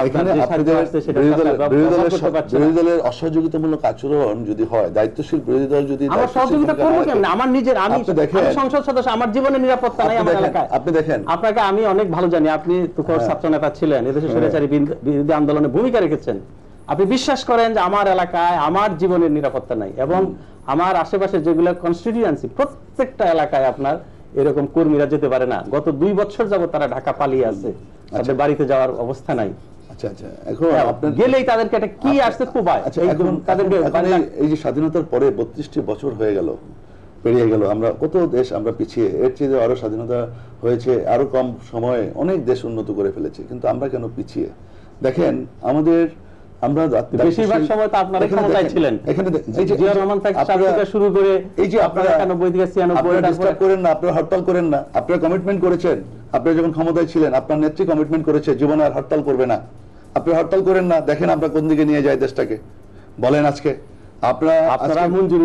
বিরোধী দলের অসহযোগিতামূলক আচরণ যদি হয়, দায়িত্বশীল বিরোধী দল যদি সহযোগিতা করবো কেমন? আমার নিজের আমি সংসদ সদস্য, আমার জীবনের নিরাপত্তা নাই আমার এলাকায়। আপনি দেখেন, আপনাকে আমি অনেক ভালো জানি, আপনি তুখোর ছাত্র নেতা ছিলেন, এদেশে স্বৈরাচারী বিরোধী আন্দোলনে ভূমিকা রেখেছেন। আপনি বিশ্বাস করেন যে আমার এলাকায় আমার জীবনের নিরাপত্তা নাই, এবং আমার আশেপাশে যেগুলো কনস্টিটিউয়েন্সি প্রত্যেকটা এলাকায় আপনার এরকম কর্মীরা যেতে পারে না। গত দুই বছর যাবত তারা ঢাকা পালিয়ে আছে, তাদের বাড়িতে যাওয়ার অবস্থা নাই। আচ্ছা আচ্ছা, এখন আপনার গেলেই তাদেরকে একটা কি আসতে খুব হয়। আচ্ছা, এখন তাদেরকে এই যে স্বাধীনতার পরে বত্রিশটি বছর হয়ে গেল, পেরিয়ে গেল, আমরা কত দেশ আমরা পিছিয়ে, এর চেয়ে আরো স্বাধীনতা হয়েছে, আরো কম সময়ে অনেক দেশ উন্নত করে ফেলেছে, কিন্তু আমরা কেন পিছিয়ে? দেখেন আমাদের, আমরা বেশিরভাগ সময় তো আপনারা ক্ষমতায় ছিলেন, এখানে জিয়া রহমান থেকে শুরু করে এই যে আপনারা একানব্বই থেকে ছিয়ানব্বই ডিস্টার্ব করেন না, আপনারা হরতাল করেন না, আপনারা কমিটমেন্ট করেছেন, আপনারা যখন ক্ষমতায় ছিলেন আপনার নেত্রী কমিটমেন্ট করেছে জীবনে আর হরতাল করবে না, আপনি হরতাল করেন না, দেখেন আমরা কোন দিকে নিয়ে যাই দেশটাকে, বলেন আজকে আপনারা আপনারা মঞ্জুরি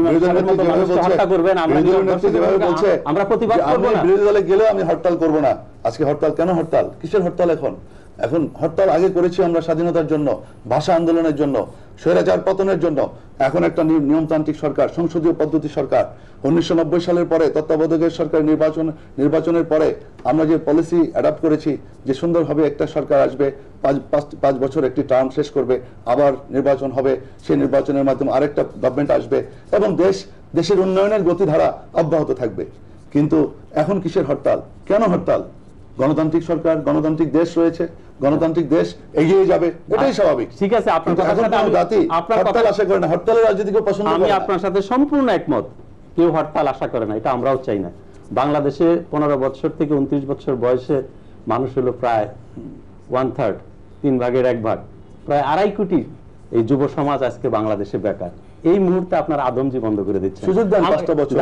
করবেন, আমরা যেভাবে বলছে আমরা প্রতিবাদ করব না, বিরোধী দলে গেলেও আমি হরতাল করব না। আজকে হরতাল কেন? হরতাল কিসের হরতাল? এখন এখন হরতাল আগে করেছি আমরা স্বাধীনতার জন্য, ভাষা আন্দোলনের জন্য, স্বৈরাচার পতনের জন্য। এখন একটা নিয়মতান্ত্রিক সরকার, সংসদীয় পদ্ধতি সরকার, উনিশশো নব্বই সালের পরে তত্ত্বাবধায়ক সরকার নির্বাচন নির্বাচনের পরে আমরা যে পলিসি অ্যাডাপ্ট করেছি যে সুন্দরভাবে একটা সরকার আসবে, পাঁচ পাঁচ বছর একটি টার্ম শেষ করবে, আবার নির্বাচন হবে, সেই নির্বাচনের মাধ্যমে আরেকটা গভর্নমেন্ট আসবে এবং দেশ দেশের উন্নয়নের গতিধারা অব্যাহত থাকবে। কিন্তু এখন কিসের হরতাল? কেন হরতাল? গণতান্ত্রিক সরকার, গণতান্ত্রিক দেশ রয়েছে, গণতান্ত্রিক দেশ এগিয়ে যাবে, এটাই স্বাভাবিক। ঠিক আছে, আপনার কথার সাথে আমি আপনার হরতাল আশা করে না, হরতালের রাজনীতিকে পছন্দ করে না। আমি আপনার সাথে সম্পূর্ণ একমত, কেউ হরতাল আশা করে না, এটা আমরাও চাই না। বাংলাদেশে পনেরো বছর থেকে উনত্রিশ বছর বয়সে মানুষ হলো প্রায় ওয়ান থার্ড, তিন ভাগের এক ভাগ, প্রায় আড়াই কোটি এই যুব সমাজ আজকে বাংলাদেশে বেকার। এই মুহূর্তে আপনার আদমজি বন্ধ করে দিচ্ছেন, সুযোগ দেন পাঁচটা বছর,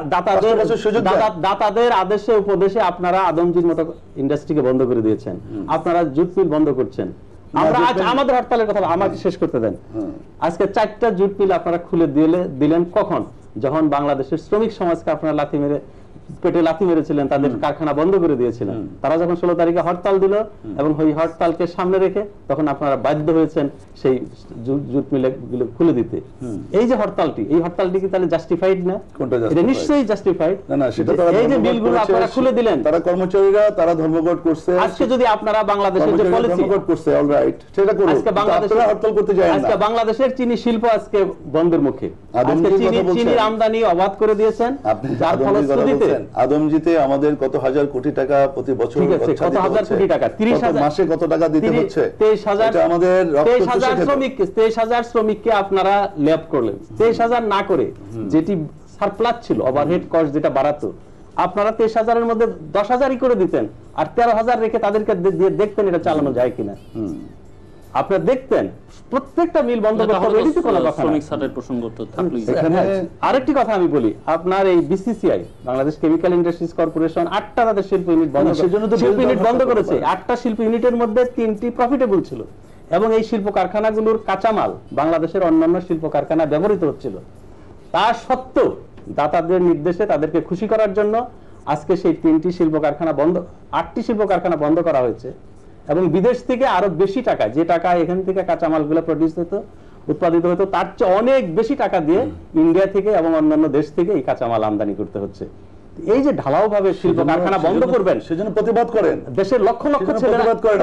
দাতাদের আদেশে উপদেশে আপনারা আদমজির মতো ইন্ডাস্ট্রিকে বন্ধ করে দিয়েছেন, আপনারা জুট মিল বন্ধ করছেন। আমরা আজ আমাদের হরতালের কথা আমাকে শেষ করতে দেন। আজকে চারটা জুট মিল আপনারা খুলে দিলে দিলেন কখন? যখন বাংলাদেশের শ্রমিক সমাজকে আপনারা লাথি মেরে পেটে লাথি মেরেছিলেন, তাদের কারখানা বন্ধ করে দিয়েছিলেন। তারা যখন ষোলো তারিখে হরতাল দিল এবং ওই হরতালকে সামনে রেখে তখন আপনারা বাধ্য হয়েছেন সেই জুট মিল গুলো খুলে দিতে। এই যে হরতালটি, এই হরতালটি কি তাহলে জাস্টিফাইড না? এটা নিশ্চয়ই জাস্টিফাইড না। সেটা এই যে মিলগুলো আপনারা খুলে দিলেন, তারা কর্মচারীরা তারা ধর্মঘট করছে। আজকে যদি আপনারা বাংলাদেশের যে পলিসি ধর্মঘট করছে, অলরাইট, সেটা করুন। আজকে বাংলাদেশে হরতাল করতে যায় না। আজকে বাংলাদেশের চিনি শিল্প আজকে বন্ধের মুখে, আজকে চিনি চিনির আমদানি অবাধ করে দিয়েছেন, যার ফলশ্রুতিতে আদমজিতে আমাদের কত হাজার কোটি টাকা প্রতি বছর, কত হাজার কোটি টাকা, তিরিশ হাজার মাসে কত টাকা দিতে হচ্ছে, তেইশ হাজার আমাদের তেইশ হাজার শ্রমিক তেইশ হাজার শ্রমিককে আপনারা ল্যাব করলেন, তেইশ হাজার না করে যেটি সারপ্লাস ছিল, ওভারহেড কস্ট যেটা বাড়াতো, আপনারা তেইশ হাজারের মধ্যে দশ হাজারই করে দিতেন, আর তেরো হাজার রেখে তাদেরকে দেখতেন এটা চালানো যায় কিনা। আপনারা দেখতেন প্রত্যেকটা মিল বন্ধ করতে হবে, এটি কোনো কথা না। শ্রমিক ছাঁটাইয়ের প্রসঙ্গ তো থাকলেই। এখানে আরেকটি কথা আমি বলি, আপনার এই BCCI Bangladesh chemical industries corporation আটটা তাদের শিল্প ইউনিট বন্ধ শিল্প ইউনিট বন্ধ করেছে। আটটা শিল্প ইউনিটের মধ্যে তিনটি প্রফিটেবল ছিল এবং এই শিল্প কারখানাগুলোর কাঁচামাল বাংলাদেশের অন্যান্য শিল্প কারখানায় ব্যবহৃত হচ্ছিল। তা সত্ত্বেও দাতাদের নির্দেশে তাদেরকে খুশি করার জন্য আজকে সেই তিনটি শিল্প কারখানা বন্ধ, আটটি শিল্প কারখানা বন্ধ করা হয়েছে এবং বিদেশ থেকে আরো বেশি টাকা, যে টাকা এখান থেকে কাঁচামালগুলো প্রডিউস হতো, উৎপাদিত হতো, তার চেয়ে অনেক বেশি টাকা দিয়ে ইন্ডিয়া থেকে এবং অন্যান্য দেশ থেকে এই কাঁচামাল আমদানি করতে হচ্ছে। এই যে ঢালাও ভাবে শিল্প কারখানা বন্ধ করবেন, সেজন্য প্রতিবাদ করেন দেশের লক্ষ লক্ষ ছেলেরা,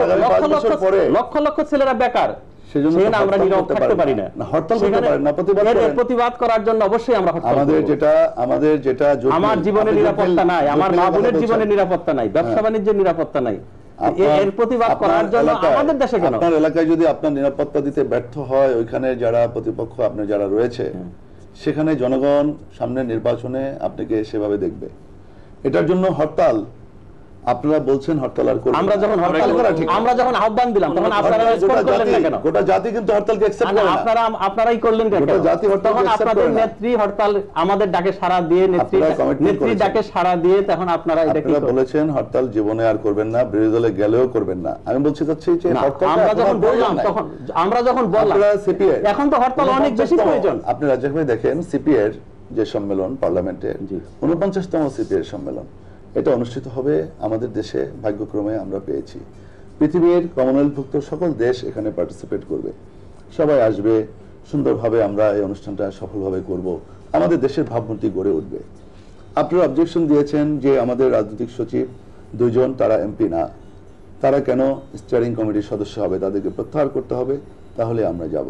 লক্ষ লক্ষ ছেলেরা বেকার, সেজন্য আমরা নীরব থাকতে পারি না, হরতাল করতে পারি না, প্রতিবাদ করেন। প্রতিবাদ করার জন্য অবশ্যই আমরা হরতাল করব। আমাদের যেটা আমাদের যেটা আমার জীবনের নিরাপত্তা নাই, আমার মা বোনের জীবনের নিরাপত্তা নাই, ব্যবসা বাণিজ্যের নিরাপত্তা নাই, এর প্রতিবাদ করার জন্য আমাদের দেশে কেন? আপনার এলাকায় যদি আপনার নিরাপত্তা দিতে ব্যর্থ হয়, ওইখানে যারা প্রতিপক্ষ আপনার যারা রয়েছে, সেখানে জনগণ সামনে নির্বাচনে আপনাকে সেভাবে দেখবে। এটার জন্য হরতাল আপনারা বলছেন হরতাল আর করবেন আমরা যখন হরতাল করা ঠিক আমরা যখন আহ্বান দিলাম তখন আপনারা রেসপন্ড করলেন না কেন? গোটা জাতি কিন্তু হরতালকে অ্যাকসেপ্ট করে না। আপনারা আপনারাই করলেন কেন? গোটা জাতি হরতাল তখন আপনাদের নেত্রী হরতাল আমাদের ডাকে সাড়া দিয়ে নেত্রী নেত্রী ডাকে সাড়া দিয়ে তখন আপনারা এটা কি বলেছেন হরতাল জীবনে আর করবেন না, বিরোধী দলে গেলেও করবেন না। আমি বলছি যাচ্ছি যে আমরা যখন বললাম তখন আমরা যখন বললাম এখন তো হরতাল অনেক বেশি প্রয়োজন। আপনি রাজ্জাক ভাই দেখেন সিপি এর যে সম্মেলন পার্লামেন্টের ঊনপঞ্চাশতম সিপি এর সম্মেলন, এটা অনুষ্ঠিত হবে আমাদের দেশে ভাগ্যক্রমে আমরা পেয়েছি। পৃথিবীর কমনওয়েলথভুক্ত সকল দেশ এখানে পার্টিসিপেট করবে, সবাই আসবে, সুন্দরভাবে আমরা এই অনুষ্ঠানটা সফলভাবে করব, আমাদের দেশের ভাবমূর্তি গড়ে উঠবে। আপনারা অবজেকশন দিয়েছেন যে আমাদের রাজনৈতিক সচিব দুইজন, তারা এমপি না, তারা কেন স্টিয়ারিং কমিটির সদস্য হবে, তাদেরকে প্রত্যাহার করতে হবে, তাহলে আমরা যাব।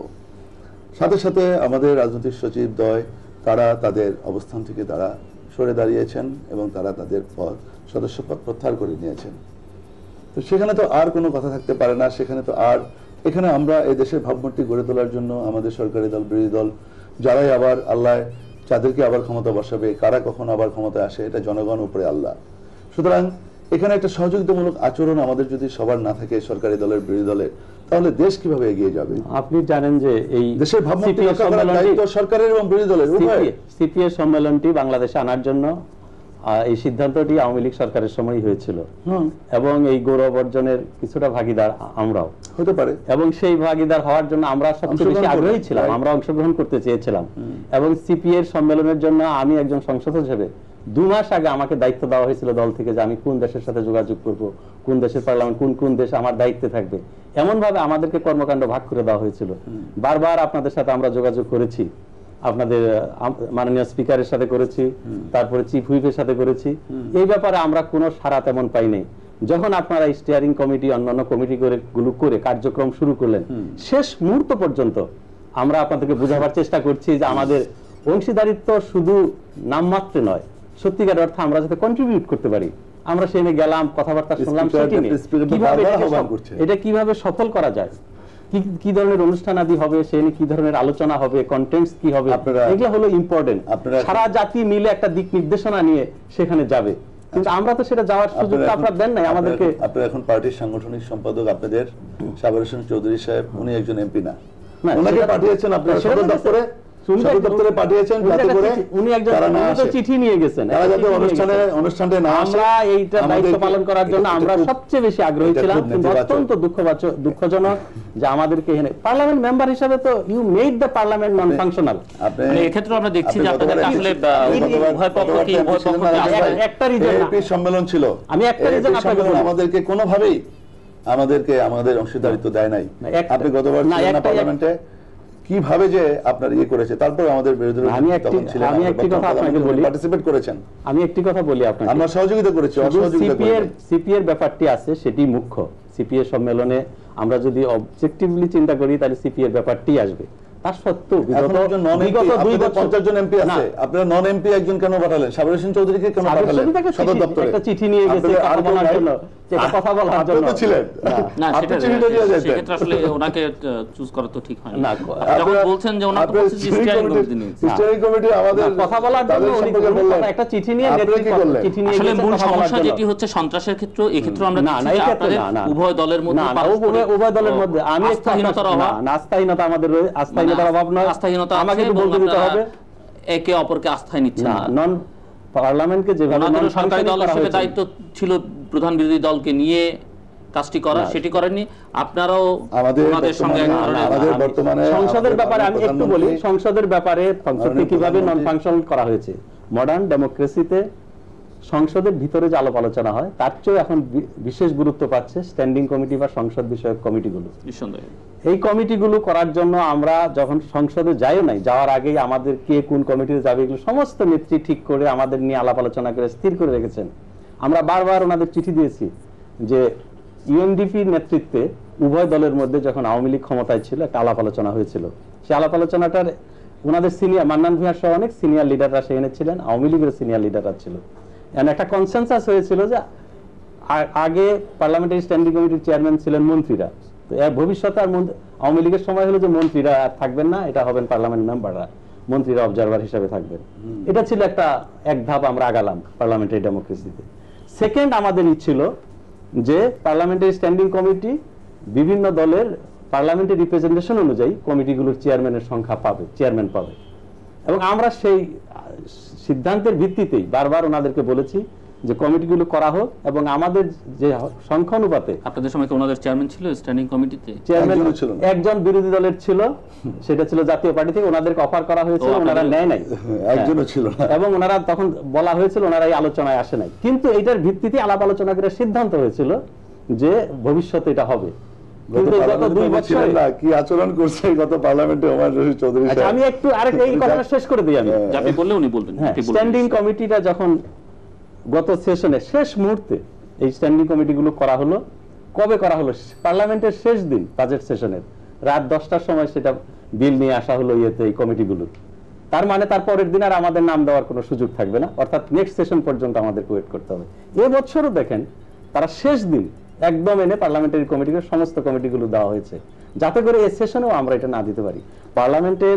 সাথে সাথে আমাদের রাজনৈতিক সচিব দ্বয় তারা তাদের অবস্থান থেকে তারা সরে দাঁড়িয়েছেন এবং তারা তাদের পদ সদস্য পদ প্রত্যাহার করে নিয়েছেন। তো সেখানে তো আর কোনো কথা থাকতে পারে না, সেখানে তো আর এখানে আমরা এই দেশের ভাবমূর্তি গড়ে তোলার জন্য আমাদের সরকারি দল বিরোধী দল যারাই আবার আল্লাহ যাদেরকে আবার ক্ষমতা বসাবে, কারা কখন আবার ক্ষমতায় আসে, এটা জনগণ উপরে আল্লাহ। সুতরাং এখানে একটা সহযোগিতামূলক আচরণ আমাদের যদি সবার না থাকে, সরকারি দলের বিরোধী দলের, তাহলে দেশ কিভাবে এগিয়ে যাবে? আপনি জানেন যে এই দেশের ভাবমূর্তি রক্ষা করার দায়িত্ব সরকারের এবং বিরোধী দলের উভয়। সিপি এর সম্মেলনটি বাংলাদেশে আনার জন্য এই সিদ্ধান্তটি আওয়ামী লীগ সরকারের সময় হয়েছিল এবং এই গৌরব অর্জনের কিছুটা ভাগীদার আমরাও হতে পারে এবং সেই ভাগীদার হওয়ার জন্য আমরা সবচেয়ে বেশি আগ্রহী ছিলাম, আমরা অংশগ্রহণ করতে চেয়েছিলাম। এবং সিপি এর সম্মেলনের জন্য আমি একজন সংসদ হিসেবে দু মাস আগে আমাকে দায়িত্ব দেওয়া হয়েছিল দল থেকে যে আমি কোন দেশের সাথে যোগাযোগ করব, কোন দেশের পার্লামেন্ট, কোন কোন দেশ আমার দায়িত্বে থাকবে, এমন ভাবে আমাদেরকে কর্মকাণ্ড ভাগ করে দেওয়া হয়েছিল। বারবার আপনাদের সাথে আমরা যোগাযোগ করেছি, আপনাদের মাননীয় স্পিকারের সাথে করেছি, তারপরে চিফ হুইপের সাথে করেছি, এই ব্যাপারে আমরা কোনো সাড়া তেমন পাইনি। যখন আপনারা স্টিয়ারিং কমিটি অন্যান্য কমিটি করে গুলো করে কার্যক্রম শুরু করলেন, শেষ মুহূর্ত পর্যন্ত আমরা আপনাদেরকে বোঝাবার চেষ্টা করছি যে আমাদের অংশীদারিত্ব শুধু নামমাত্র নয়, সত্যিকার অর্থে আমরা যাতে কন্ট্রিবিউট করতে পারি। আমরা সেখানে গেলাম, কথাবার্তা শুনলাম, এটা কিভাবে সফল করা যায়, কি কি ধরনের অনুষ্ঠান আদি হবে, সেখানে কি ধরনের আলোচনা হবে, কন্টেন্টস কি হবে, এগুলো হলো ইম্পর্টেন্ট। সারা জাতি মিলে একটা দিক নির্দেশনা নিয়ে সেখানে যাবে, কিন্তু আমরা তো সেটা যাওয়ার সুযোগটা আপনারা দেন নাই আমাদেরকে। আপনারা এখন পার্টির সাংগঠনিক সম্পাদক আপনাদের সাবের হোসেন চৌধুরী সাহেব, উনি একজন এমপি না, ওনাকে পাঠিয়েছেন আপনারা সদর দপ্তরে, সদর দপ্তরে পাঠিয়েছেন যাতে করে উনি একজন চিঠি নিয়ে গেছেন, তারা যাতে অনুষ্ঠানে অনুষ্ঠানে না আসে। আমরা এইটা দায়িত্ব পালন করার জন্য আমরা সবচেয়ে বেশি আগ্রহী ছিলাম, কিন্তু অত্যন্ত দুঃখবাচক দুঃখজনক যে আমাদেরকে এখানে পার্লামেন্ট মেম্বার হিসেবে তো you made the parliament non functional. মানে এই ক্ষেত্রে আমরা দেখছি যে আপনাদের আসলে উভয় পক্ষকে উভয় পক্ষকে একটা রিজন এপি সম্মেলন ছিল, আমি একটা রিজন আপনাকে বলবো, আমাদেরকে কোনোভাবেই আমাদেরকে আমাদের অংশীদারিত্ব দেয় নাই। আপনি গতবার ছিলেন না পার্লামেন্টে, কিভাবে যে আপনার ইয়ে করেছে, তারপর আমাদের বিরোধী আমি একটি আমি একটি কথা আপনাকে বলি, পার্টিসিপেট করেছেন, আমি একটি কথা বলি আপনাকে, আমরা সহযোগিতা করেছি, অসহযোগিতা করিনি। সিপিএর সিপিএর ব্যাপারটি আছে, সেটি মুখ্য। সিপিএর সম্মেলনে আমরা যদি অবজেক্টিভলি চিন্তা করি তাহলে সিপিএর ব্যাপারটি আসবে। তার সত্ত্বেও বিগত দুই বছর পঞ্চাশ জন এমপি আছে, আপনারা নন এমপি একজন কেন পাঠালেন? সাবের হোসেন চৌধুরীকে কেন পাঠালেন সদর দপ্তরে? একটা চিঠি নিয়ে গেছে কথা বলার জন্য, এটা কথা বলার জন্য তো ছিলেন না, সেটা সেক্ষেত্রে আসলে ওনাকে চুজ করা তো ঠিক হয় না। যখন বলছেন যে ওনাকে বলছেন যে স্টিয়ারিং কমিটি নিয়ে স্টিয়ারিং কমিটি আমাদের কথা বলার জন্য উনি বললেন একটা চিঠি নিয়ে নেতৃত্ব চিঠি নিয়ে আসলে মূল সমস্যা যেটি হচ্ছে সন্ত্রাসের ক্ষেত্রে, এই ক্ষেত্রে আমরা না না এই ক্ষেত্রে না উভয় দলের মধ্যে না উভয় দলের মধ্যে আমি আস্থাহীনতার অভাব, না আস্থাহীনতা আমাদের আস্থাহীনতার অভাব নয়, আস্থাহীনতা আমাকে একটু বলতে দিতে হবে, একে অপরকে আস্থায় নিচ্ছে না। নন পার্লামেন্টকে যেভাবে সরকারি দল হিসেবে দায়িত্ব ছিল প্রধান বিরোধী দলকে নিয়ে কাজটি করা, সেটি করেননি। আপনারাও আমাদের সঙ্গে আমাদের বর্তমানে সংসদের ব্যাপারে আমি একটু বলি, সংসদের ব্যাপারে সংসদকে কিভাবে নন ফাংশনাল করা হয়েছে। মডার্ন ডেমোক্রেসিতে সংসদের ভিতরে যে আলাপ আলোচনা হয় তার চেয়ে এখন বিশেষ গুরুত্ব পাচ্ছে স্ট্যান্ডিং কমিটি বা সংসদ বিষয়ক কমিটিগুলো। এই কমিটিগুলো করার জন্য আমরা যখন সংসদে যাইও নাই, যাওয়ার আগেই আমাদের কে কোন কমিটিতে যাবে এগুলো সমস্ত নেত্রী ঠিক করে আমাদের নিয়ে আলাপ আলোচনা করে স্থির করে রেখেছেন। আমরা বারবার ওনাদের চিঠি দিয়েছি যে ইউএনডিপির নেতৃত্বে উভয় দলের মধ্যে যখন আওয়ামী লীগ ক্ষমতায় ছিল একটা আলাপ আলোচনা হয়েছিল, সেই আলাপ আলোচনাটার ওনাদের সিনিয়র মান্নান ভূঁইয়া সহ অনেক সিনিয়র লিডাররা সেখানে ছিলেন, আওয়ামী লীগের সিনিয়র লিডাররা ছিল। একটা কনসেনসাস হয়েছিল যে আগে পার্লামেন্টারি স্ট্যান্ডিং কমিটির চেয়ারম্যান ছিলেন মন্ত্রীরা, তো এর ভবিষ্যতে আর আওয়ামী লীগের সময় হলো যে মন্ত্রীরা আর থাকবেন না, এটা হবেন পার্লামেন্ট মেম্বাররা, মন্ত্রীরা অবজারভার হিসেবে থাকবেন। এটা ছিল একটা এক ধাপ আমরা আগালাম পার্লামেন্টারি ডেমোক্রেসিতে। সেকেন্ড আমাদের ই ছিল যে পার্লামেন্টারি স্ট্যান্ডিং কমিটি বিভিন্ন দলের পার্লামেন্টারি রিপ্রেজেন্টেশন অনুযায়ী কমিটিগুলোর চেয়ারম্যানের সংখ্যা পাবে, চেয়ারম্যান পাবে। এবং আমরা সেই সিদ্ধান্তের ভিত্তিতেই বারবার ওনাদেরকে বলেছি যে কমিটিগুলো করা হোক, এবং আমাদের যে সংখ্যা অনুপাতে। আপনাদের সময় কি ওনাদের চেয়ারম্যান ছিল স্ট্যান্ডিং কমিটিতে? চেয়ারম্যান একজন বিরোধী দলের ছিল, সেটা ছিল জাতীয় পার্টি থেকে, ওনাদেরকে অফার করা হয়েছিল, ওনারা নেয় নাই, একজনও ছিল না, এবং ওনারা তখন বলা হয়েছিল ওনারা এই আলোচনায় আসে নাই। কিন্তু এইটার ভিত্তিতে আলাপ আলোচনা করে সিদ্ধান্ত হয়েছিল যে ভবিষ্যতে এটা হবে। কিন্তু গত দুই বছর কি আচরণ করছে গত পার্লামেন্টে ওমর রশিদ চৌধুরী সাহেব। আমি একটু আরেকটা এই কথাটা শেষ করে দিই। আমি আপনি বললে উনি বলবেন। স্ট্যান্ডিং কমিটিটা যখন গত সেশনে শেষ মুহূর্তে এই স্ট্যান্ডিং কমিটিগুলো করা হলো, কবে করা হলো? পার্লামেন্টের শেষ দিন, বাজেট সেশনের রাত দশটার সময় সেটা বিল নিয়ে আসা হলো ইয়েতে এই কমিটিগুলো। তার মানে তার পরের দিন আর আমাদের নাম দেওয়ার কোনো সুযোগ থাকবে না, অর্থাৎ নেক্সট সেশন পর্যন্ত আমাদের ওয়েট করতে হবে। এবছরও দেখেন তারা শেষ দিন একদম এনে পার্লামেন্টারি কমিটিগুলো সমস্ত কমিটিগুলো দেওয়া হয়েছে, যাতে করে এই সেশনেও আমরা এটা না দিতে পারি। পার্লামেন্টের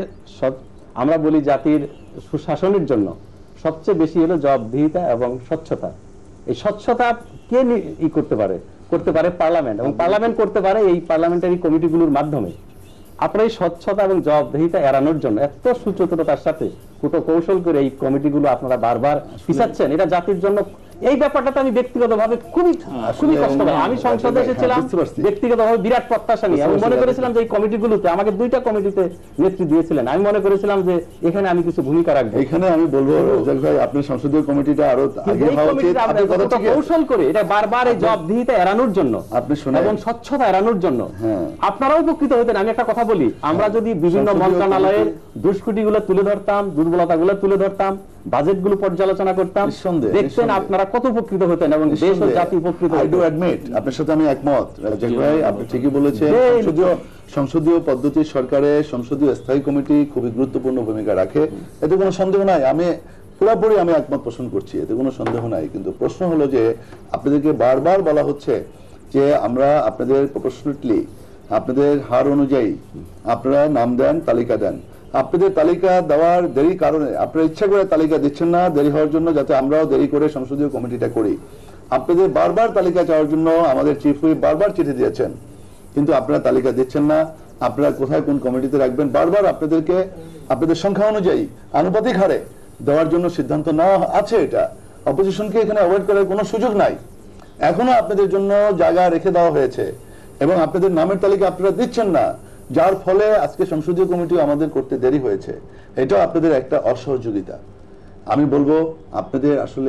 আমরা বলি জাতির সুশাসনের জন্য সবচেয়ে বেশি হলো জবাবদিহিতা এবং স্বচ্ছতা। এই স্বচ্ছতা কে ই করতে পারে? করতে পারে পার্লামেন্ট, এবং পার্লামেন্ট করতে পারে এই পার্লামেন্টারি কমিটিগুলোর মাধ্যমে। আপনার এই স্বচ্ছতা এবং জবাবদিহিতা এড়ানোর জন্য এত সুচতুরতার সাথে কুটো কৌশল করে এই কমিটিগুলো আপনারা বারবার পিছাচ্ছেন, এটা জাতির জন্য। এই ব্যাপারটাতে আমি ব্যক্তিগতভাবে খুবই খুবই কষ্ট পাই। আমি সংসদে এসেছিলাম ব্যক্তিগতভাবে বিরাট প্রত্যাশা নিয়ে, আমি মনে করেছিলাম যে এই কমিটিগুলোতে আমাকে দুইটা কমিটিতে নেতৃত্ব দিয়েছিলেন, আমি মনে করেছিলাম যে এখানে আমি কিছু ভূমিকা রাখবো। এখানে আমি বলবো রাজ্জাক ভাই, আপনার সংসদীয় কমিটিটা আরো আগে হওয়া উচিত। কৌশল করে এটা বারবার এই জবাবদিহিতা এড়ানোর জন্য আপনি শুনেন এবং স্বচ্ছতা এড়ানোর জন্য আপনারাও উপকৃত হতেন। আমি একটা কথা বলি, আমরা যদি বিভিন্ন মন্ত্রণালয়ের দুষ্কৃতিগুলো তুলে ধরতাম, দুর্বলতাগুলো তুলে ধরতাম, বাজেটগুলো পর্যালোচনা করতাম, দেখতেন আপনারা কত উপকৃত হতেন এবং দেশ ও জাতি উপকৃত হতো। আই ডু অ্যাডমিট, আপনার সাথে আমি একমত রাজ্জাক ভাই, আপনি ঠিকই বলেছেন। সংসদীয় সংসদীয় পদ্ধতি সরকারে সংসদীয় স্থায়ী কমিটি খুবই গুরুত্বপূর্ণ ভূমিকা রাখে, এতে কোনো সন্দেহ নাই। আমি পুরোপুরি আমি একমত পোষণ করছি, এতে কোনো সন্দেহ নাই। কিন্তু প্রশ্ন হলো যে আপনাদেরকে বারবার বলা হচ্ছে যে আমরা আপনাদের প্রপোর্শনেটলি আপনাদের হার অনুযায়ী আপনারা নাম দেন, তালিকা দেন। আপনাদের তালিকা দেওয়ার দেরি কারণে আপনারা ইচ্ছা করে তালিকা দিচ্ছেন না, দেরি হওয়ার জন্য, যাতে আমরাও দেরি করে সংসদীয় কমিটিটা করি। আপনাদের বারবার তালিকা চাওয়ার জন্য আমাদের চিফ হুইপ বারবার চিঠি দিয়েছেন, কিন্তু আপনারা তালিকা দিচ্ছেন না। আপনারা কোথায় কোন কমিটিতে রাখবেন বারবার আপনাদেরকে আপনাদের সংখ্যা অনুযায়ী আনুপাতিক হারে দেওয়ার জন্য সিদ্ধান্ত নেওয়া আছে। এটা অপোজিশনকে এখানে অ্যাভয়েড করার কোনো সুযোগ নাই। এখনো আপনাদের জন্য জায়গা রেখে দেওয়া হয়েছে এবং আপনাদের নামের তালিকা আপনারা দিচ্ছেন না, যার ফলে আজকে সংসদীয় কমিটি আমাদের করতে দেরি হয়েছে। এটা আপনাদের একটা অসহযোগিতা। আমি বলবো আপনাদের আসলে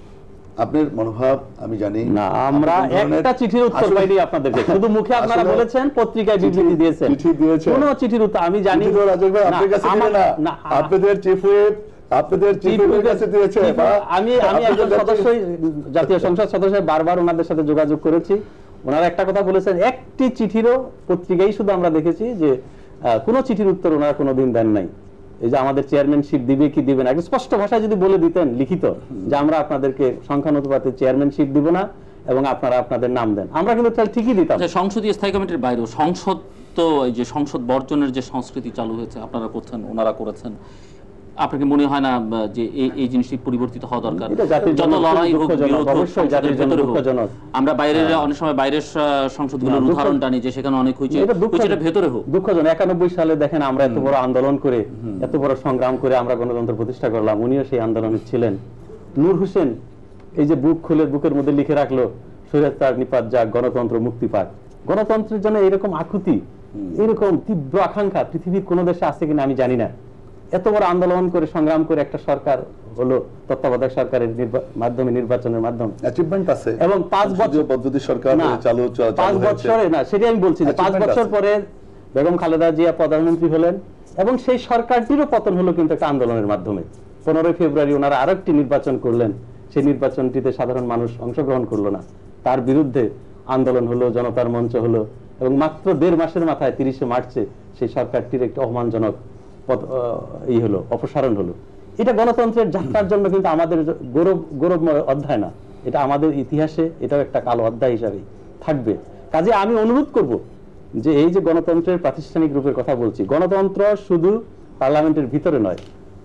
আপনার মনোভাব আমি জানি না, আমরা একটা চিঠির উত্তর পাইনি আপনাদেরকে, শুধু মুখে আপনারা বলেছেন, পত্রিকায় বিবৃতি দিয়েছেন, চিঠি দিয়েছেন, কোনো চিঠির উত্তর আমি জানি রাজ্জাক ভাই আপনার কাছে না, আপনাদের চিফ হুইপ আপনাদের চিফ হুইপের কাছে দিয়েছে। আমি আমি একজন সদস্য, জাতীয় সংসদ সদস্য, বারবার ওনাদের সাথে যোগাযোগ করেছি। ওনারা একটা কথা বলেছেন, একটি চিঠিরও পত্রিকায় শুধু আমরা দেখেছি যে কোনো চিঠির উত্তর ওনারা কোনোদিন দেন নাই। এই যে আমাদের চেয়ারম্যানশিপ দিবে কি দিবে না, একটু স্পষ্ট ভাষায় যদি বলে দিতেন লিখিত যে আমরা আপনাদেরকে সংখ্যানুপাতে চেয়ারম্যানশিপ দিব না এবং আপনারা আপনাদের নাম দেন, আমরা কিন্তু তাহলে ঠিকই দিতাম। সংসদীয় স্থায়ী কমিটির বাইরেও সংসদ তো এই যে সংসদ বর্জনের যে সংস্কৃতি চালু হয়েছে, আপনারা করছেন, ওনারা করেছেন, আপনাকে মনে হয় না যে এই জিনিসটি পরিবর্তিত হওয়া দরকার? যত লড়াই হোক, বিরোধ হোক, সংসদের ভেতরে হোক, আমরা বাইরের অনেক সময় বাইরের সংসদগুলোর উদাহরণ টানি যে সেখানে অনেক হয়েছে, এটা ভেতরে হোক। দুঃখজনক, একানব্বই সালে দেখেন আমরা এত বড় আন্দোলন করে, এত বড় সংগ্রাম করে আমরা গণতন্ত্র প্রতিষ্ঠা করলাম, উনিও সেই আন্দোলনে ছিলেন। নূর হোসেন এই যে বুক খুলে বুকের মধ্যে লিখে রাখলো স্বৈরাচার নিপাত যাক, গণতন্ত্র মুক্তি পাক। গণতন্ত্রের জন্য এরকম আকুতি, এরকম তীব্র আকাঙ্ক্ষা পৃথিবীর কোন দেশে আছে কিনা আমি জানি না। এত বড় আন্দোলন করে সংগ্রাম করে একটা সরকার হলো, তত্ত্বাবধায়ক সরকারের মাধ্যমে, নির্বাচনের মাধ্যমে অ্যাচিভমেন্ট আছে, এবং পাঁচ বছর পদ্ধতি সরকার চালু পাঁচ বছরে না, সেটাই আমি বলছি যে পাঁচ বছর পরে বেগম খালেদা জিয়া প্রধানমন্ত্রী হলেন এবং সেই সরকারটিরও পতন হলো কিন্তু একটা আন্দোলনের মাধ্যমে। পনেরোই ফেব্রুয়ারি ওনারা আরো একটি নির্বাচন করলেন, সেই নির্বাচনটিতে সাধারণ মানুষ অংশগ্রহণ করলো না, তার বিরুদ্ধে আন্দোলন হলো, জনতার মঞ্চ হলো এবং মাত্র দেড় মাসের মাথায় তিরিশে মার্চে সেই সরকারটির একটি অপমানজনক ই হলো, অপসারণ হলো। এটা গণতন্ত্রের যাত্রার জন্য কিন্তু আমাদের গৌরব গৌরবময় অধ্যায় না, এটা আমাদের ইতিহাসে এটাও একটা কালো অধ্যায় হিসাবে থাকবে। কাজে আমি অনুরোধ করব যে এই যে গণতন্ত্রের প্রাতিষ্ঠানিক রূপের কথা বলছি, গণতন্ত্র শুধু পার্লামেন্টের ভিতরে নয়,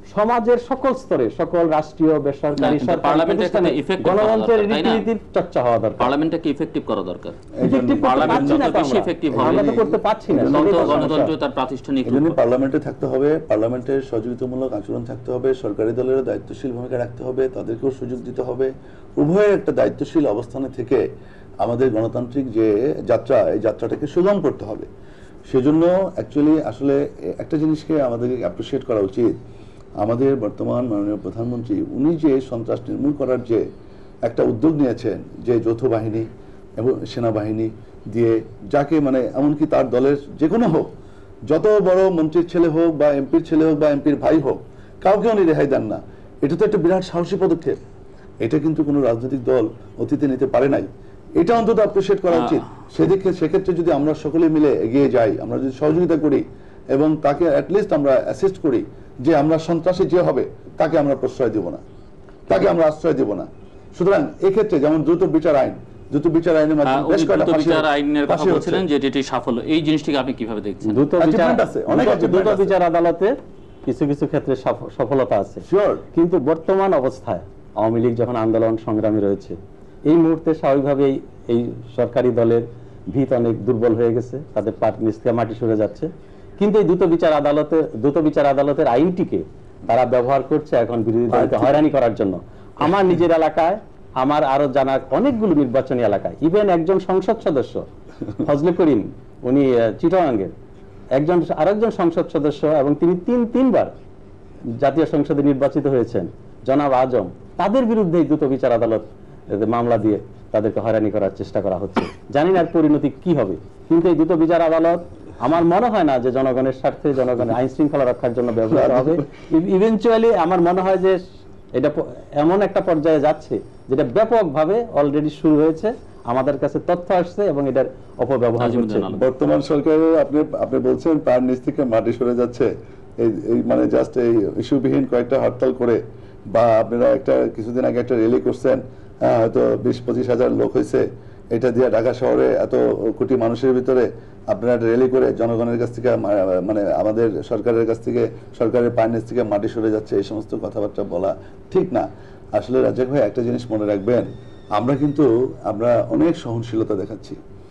সমাজের সকল স্তরে, সকল রাষ্ট্রীয় বেসরকারি পার্লামেন্টের ক্ষেত্রে ইফেক্টিভ গণতন্ত্রের রীতিনীতির চর্চা হওয়া দরকার। পার্লামেন্টকে ইফেক্টিভ করা দরকার। পার্লামেন্ট যত বেশি ইফেক্টিভ হবে, আমরা তো করতে পারছি না, তত গণতন্ত্র তার প্রাতিষ্ঠানিক রূপ। এজন্য পার্লামেন্টে থাকতে হবে, পার্লামেন্টের সহযোগিতামূলক আচরণ থাকতে হবে, সরকারি দলেরও দায়িত্বশীল ভূমিকা রাখতে হবে, তাদেরকেও সুযোগ দিতে হবে। উভয়ের একটা দায়িত্বশীল অবস্থানে থেকে আমাদের গণতান্ত্রিক যে যাত্রা, এই যাত্রাটাকে সুগম করতে হবে। সেজন্য অ্যাকচুয়ালি আসলে একটা জিনিসকে আমাদেরকে অ্যাপ্রিসিয়েট করা উচিত, আমাদের বর্তমান মাননীয় প্রধানমন্ত্রী উনি যে সন্ত্রাস নির্মূল করার যে একটা উদ্যোগ নিয়েছেন, যে যৌথ বাহিনী এবং সেনাবাহিনী দিয়ে যাকে মানে এমনকি তার দলের যে কোনো হোক, যত বড় মন্ত্রীর ছেলে হোক বা এমপির ছেলে হোক বা এমপির ভাই হোক, কাউকে উনি রেহাই দেন না। এটা তো একটা বিরাট সাহসী পদক্ষেপ। এটা কিন্তু কোনো রাজনৈতিক দল অতীতে নিতে পারে নাই। এটা অন্তত অ্যাপ্রিসিয়েট করা উচিত। সেদিকে সেক্ষেত্রে যদি আমরা সকলে মিলে এগিয়ে যাই, আমরা যদি সহযোগিতা করি এবং তাকে অ্যাটলিস্ট আমরা অ্যাসিস্ট করি যে আমরা সন্ত্রাসী যে হবে তাকে আমরা প্রশ্রয় দেব না, তাকে আমরা আশ্রয় দেব না। সুতরাং এক্ষেত্রে যেমন দ্রুত বিচার আইন, দ্রুত বিচার আইনের মাধ্যমে বেশ কয়েকটা বিচার আইনের কথা বলছিলেন যে এটি সাফল্য, এই জিনিসটিকে আপনি কিভাবে দেখছেন? দ্রুত বিচার আছে, অনেক দ্রুত বিচার আদালতে কিছু কিছু ক্ষেত্রে সফলতা আছে, শিওর। কিন্তু বর্তমান অবস্থায় আওয়ামী লীগ যখন আন্দোলন সংগ্রামী রয়েছে, এই মুহূর্তে স্বাভাবিকভাবেই এই সরকারি দলের ভিত অনেক দুর্বল হয়ে গেছে, তাদের পাট নিচ থেকে মাটি সরে যাচ্ছে। কিন্তু এই দ্রুত বিচার আদালতে দ্রুত বিচার আদালতের আইনটিকে তারা ব্যবহার করছে এখন বিরোধী দলকে হয়রানি করার জন্য। আমার নিজের এলাকায়, আমার আরো জানা অনেকগুলো নির্বাচনী এলাকায়, ইভেন একজন সংসদ সদস্য ফজলে করিম, উনি চিটাগাঙ্গের একজন, আরেকজন সংসদ সদস্য এবং তিনি তিন তিনবার জাতীয় সংসদে নির্বাচিত হয়েছেন, জনাব আজম, তাদের বিরুদ্ধে দ্রুত বিচার আদালত মামলা দিয়ে তাদেরকে হয়রানি করার চেষ্টা করা হচ্ছে। জানি না এর পরিণতি কি হবে, কিন্তু এই দ্রুত বিচার আদালত আমার মনে হয় না যে জনগণের স্বার্থে, জনগণের আইন শৃঙ্খলা রক্ষার জন্য ব্যবহৃত হবে। ইভেনচুয়ালি আমার মনে হয় যে এটা এমন একটা পর্যায়ে যাচ্ছে যেটা ব্যাপকভাবে অলরেডি শুরু হয়েছে, আমাদের কাছে তথ্য আসছে এবং এটার অপব্যবহার হচ্ছে। বর্তমান সরকারের আপনি আপনি বলছেন তার নিচ থেকে মাটি সরে যাচ্ছে, এই মানে জাস্ট এই ইস্যুবিহীন কয়েকটা হরতাল করে, বা আপনারা একটা কিছুদিন আগে একটা র্যালি করছেন, হ্যাঁ হয়তো বিশ পঁচিশ হাজার লোক হয়েছে, এটা দিয়ে ঢাকা শহরে এত কোটি মানুষের ভিতরে আপনারা র্যালি করে জনগণের কাছ থেকে মানে আমাদের সরকারের কাছ থেকে, সরকারের পায়ের নিচ থেকে মাটি সরে যাচ্ছে, এই সমস্ত কথাবার্তা বলা ঠিক না। আসলে রাজ্জাক ভাই একটা জিনিস মনে রাখবেন, আমরা কিন্তু আমরা অনেক সহনশীলতা দেখাচ্ছি।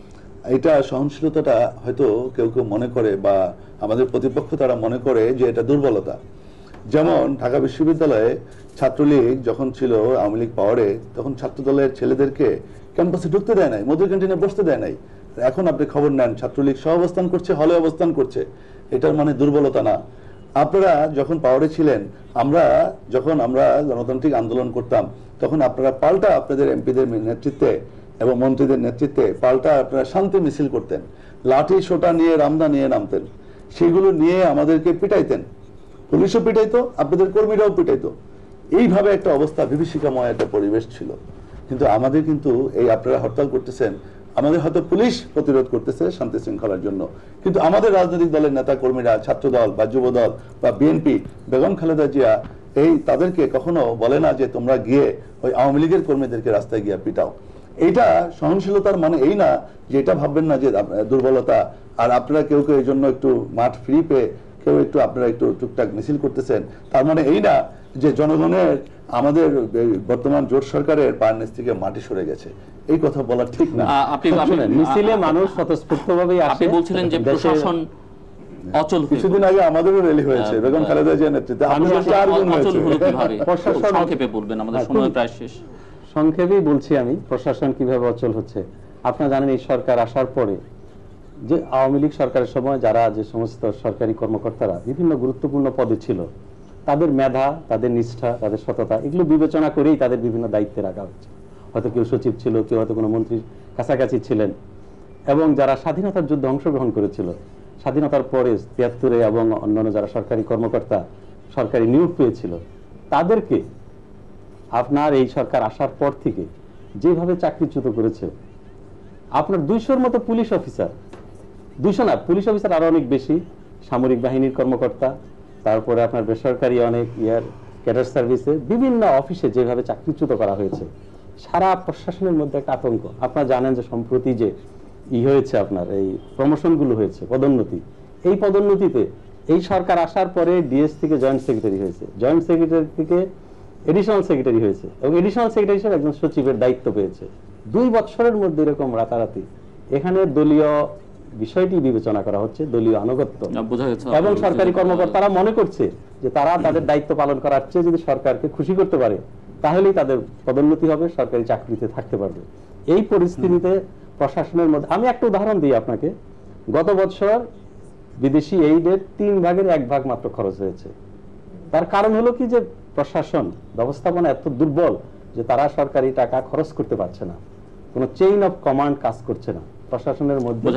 এটা সহনশীলতাটা হয়তো কেউ কেউ মনে করে বা আমাদের প্রতিপক্ষ তারা মনে করে যে এটা দুর্বলতা। যেমন ঢাকা বিশ্ববিদ্যালয়ে ছাত্রলীগ যখন ছিল, আওয়ামী লীগ পাওয়ারে, তখন ছাত্র দলের ছেলেদেরকে ক্যাম্পাসে ঢুকতে দেয় নাই, মধুর ক্যান্টিনে বসতে দেয় নাই। এখন আপনি খবর নেন ছাত্রলীগ সহ অবস্থান করছে, হলে অবস্থান করছে। এটার মানে দুর্বলতা না। আপনারা যখন পাওয়ারে ছিলেন, আমরা যখন আমরা গণতান্ত্রিক আন্দোলন করতাম, তখন আপনারা পাল্টা আপনাদের এমপিদের নেতৃত্বে এবং মন্ত্রীদের নেতৃত্বে পাল্টা আপনারা শান্তি মিছিল করতেন, লাঠি সোটা নিয়ে রামদা নিয়ে নামতেন, সেগুলো নিয়ে আমাদেরকে পিটাইতেন, পুলিশও পিটাইতো, আপনাদের কর্মীরাও পিটাইতো। এইভাবে একটা অবস্থা, বিভীষিকাময় একটা পরিবেশ ছিল। কিন্তু আমাদের কিন্তু এই আপনারা হরতাল করতেছেন, আমাদের হয়তো পুলিশ প্রতিরোধ করতেছে শান্তি শৃঙ্খলার জন্য, কিন্তু আমাদের রাজনৈতিক দলের নেতা কর্মীরা, ছাত্রদল বা যুবদল বা বিএনপি, বেগম খালেদা জিয়া, এই তাদেরকে কখনো বলে না যে তোমরা গিয়ে ওই আওয়ামী লীগের কর্মীদেরকে রাস্তায় গিয়ে পিটাও। এইটা সহনশীলতার মানে এই না যে এটা ভাববেন না যে দুর্বলতা, আর আপনারা কেউ কেউ এই জন্য একটু মাঠ ফ্রি পেয়ে কেউ একটু আপনারা একটু টুকটাক মিছিল করতেছেন, তার মানে এই না যে জনগণের আমাদের বর্তমান জোট সরকারের পায়ের নিচ থেকে মাটি সরে গেছে। এই কথা বলা ঠিক না। আপনি মিছিলে মানুষ স্বতঃস্ফূর্তভাবেই আসে। আপনি বলছিলেন যে প্রশাসন অচল, কিছুদিন আগে আমাদেরও র্যালি হয়েছে বেগম খালেদা জিয়ার নেতৃত্বে, আমাদের চার গুণ হয়েছে। প্রশাসন সংক্ষেপে বলবেন, আমাদের সময় প্রায় শেষ। সংক্ষেপেই বলছি আমি, প্রশাসন কিভাবে অচল হচ্ছে। আপনারা জানেন এই সরকার আসার পরে যে আওয়ামী লীগ সরকারের সময় যারা যে সমস্ত সরকারি কর্মকর্তারা বিভিন্ন গুরুত্বপূর্ণ পদে ছিল, তাদের মেধা, তাদের নিষ্ঠা, তাদের সততা, এগুলো বিবেচনা করেই তাদের বিভিন্ন দায়িত্বে রাখা হচ্ছে। হয়তো কেউ সচিব ছিল, কেউ হয়তো কোনো মন্ত্রীর কাছাকাছি ছিলেন, এবং যারা স্বাধীনতার যুদ্ধে অংশগ্রহণ করেছিল, স্বাধীনতার পরে তিয়াত্তরে এবং অন্যান্য যারা সরকারি কর্মকর্তা সরকারি নিয়োগ পেয়েছিল, তাদেরকে আপনার এই সরকার আসার পর থেকে যেভাবে চাকরিচ্যুত করেছে, আপনার দুইশোর মতো পুলিশ অফিসার, দুইশো না, পুলিশ অফিসার আরো অনেক বেশি, সামরিক বাহিনীর কর্মকর্তা, তারপরে আপনার বেসরকারি অনেক ইয়ার ক্যাডার সার্ভিসে বিভিন্ন অফিসে যেভাবে চাকরিচ্যুত করা হয়েছে, সারা প্রশাসনের মধ্যে একটা আতঙ্ক। আপনারা জানেন যে সম্প্রতি যে ই হয়েছে, আপনার এই প্রমোশনগুলো হয়েছে, পদোন্নতি, এই পদোন্নতিতে এই সরকার আসার পরে ডিএস থেকে জয়েন্ট সেক্রেটারি হয়েছে, জয়েন্ট সেক্রেটারি থেকে এডিশনাল সেক্রেটারি হয়েছে এবং এডিশনাল সেক্রেটারি হিসেবে একজন সচিবের দায়িত্ব পেয়েছে। দুই বছরের মধ্যে এরকম রাতারাতি এখানে দলীয় বিষয়টি বিবেচনা করা হচ্ছে, দলীয় আনুগত্য, এবং সরকারি কর্মকর্তারা মনে করছে যে তারা তাদের দায়িত্ব পালন করার চেয়ে যদি সরকারকে খুশি করতে পারে তাহলেই তাদের পদোন্নতি হবে, সরকারি চাকরিতে থাকতে পারবে। এই পরিস্থিতিতে প্রশাসনের মধ্যে আমি একটা উদাহরণ দিই আপনাকে। গত বছর বিদেশি এইডের তিন ভাগের এক ভাগ মাত্র খরচ হয়েছে। তার কারণ হলো কি যে প্রশাসন ব্যবস্থাপনা এত দুর্বল যে তারা সরকারি টাকা খরচ করতে পারছে না, কোনো চেইন অফ কমান্ড কাজ করছে না প্রশাসনের মধ্যে।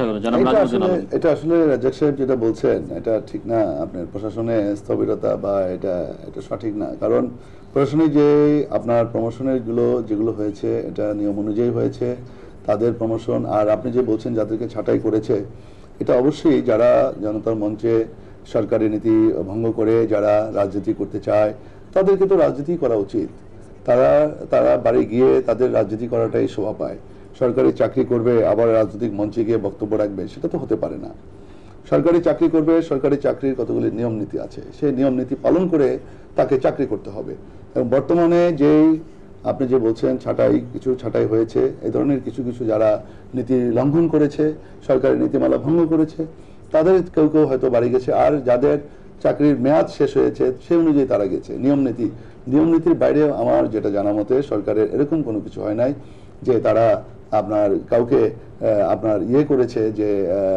এটা আসলে রাজ্জাক সাহেব যেটা বলছেন এটা ঠিক না, আপনার প্রশাসনে স্থবিরতা বা এটা এটা সঠিক না। কারণ প্রশাসনে যে আপনার প্রমোশনের গুলো যেগুলো হয়েছে এটা নিয়ম অনুযায়ী হয়েছে, তাদের প্রমোশন। আর আপনি যে বলছেন যাদেরকে ছাঁটাই করেছে, এটা অবশ্যই যারা জনতার মঞ্চে সরকারি নীতি ভঙ্গ করে যারা রাজনীতি করতে চায় তাদেরকে তো রাজনীতি করা উচিত। তারা তারা বাড়ি গিয়ে তাদের রাজনীতি করাটাই শোভা পায়। সরকারি চাকরি করবে আবার রাজনৈতিক মঞ্চে গিয়ে বক্তব্য রাখবে, সেটা তো হতে পারে না। সরকারি চাকরি করবে, সরকারি চাকরির কতগুলি নিয়ম নীতি আছে, সেই নিয়ম নীতি পালন করে তাকে চাকরি করতে হবে। এবং বর্তমানে যেই আপনি যে বলছেন ছাঁটাই, কিছু ছাঁটাই হয়েছে, এই ধরনের কিছু কিছু যারা নীতি লঙ্ঘন করেছে, সরকারি নীতিমালা ভঙ্গ করেছে, তাদের কেউ কেউ হয়তো বাড়ি গেছে। আর যাদের চাকরির মেয়াদ শেষ হয়েছে সেই অনুযায়ী তারা গেছে। নিয়ম নীতি নিয়ম নীতির বাইরে আমার যেটা জানা মতে সরকারের এরকম কোনো কিছু হয় নাই যে তারা আপনার কাউকে আপনার ইয়ে করেছে যে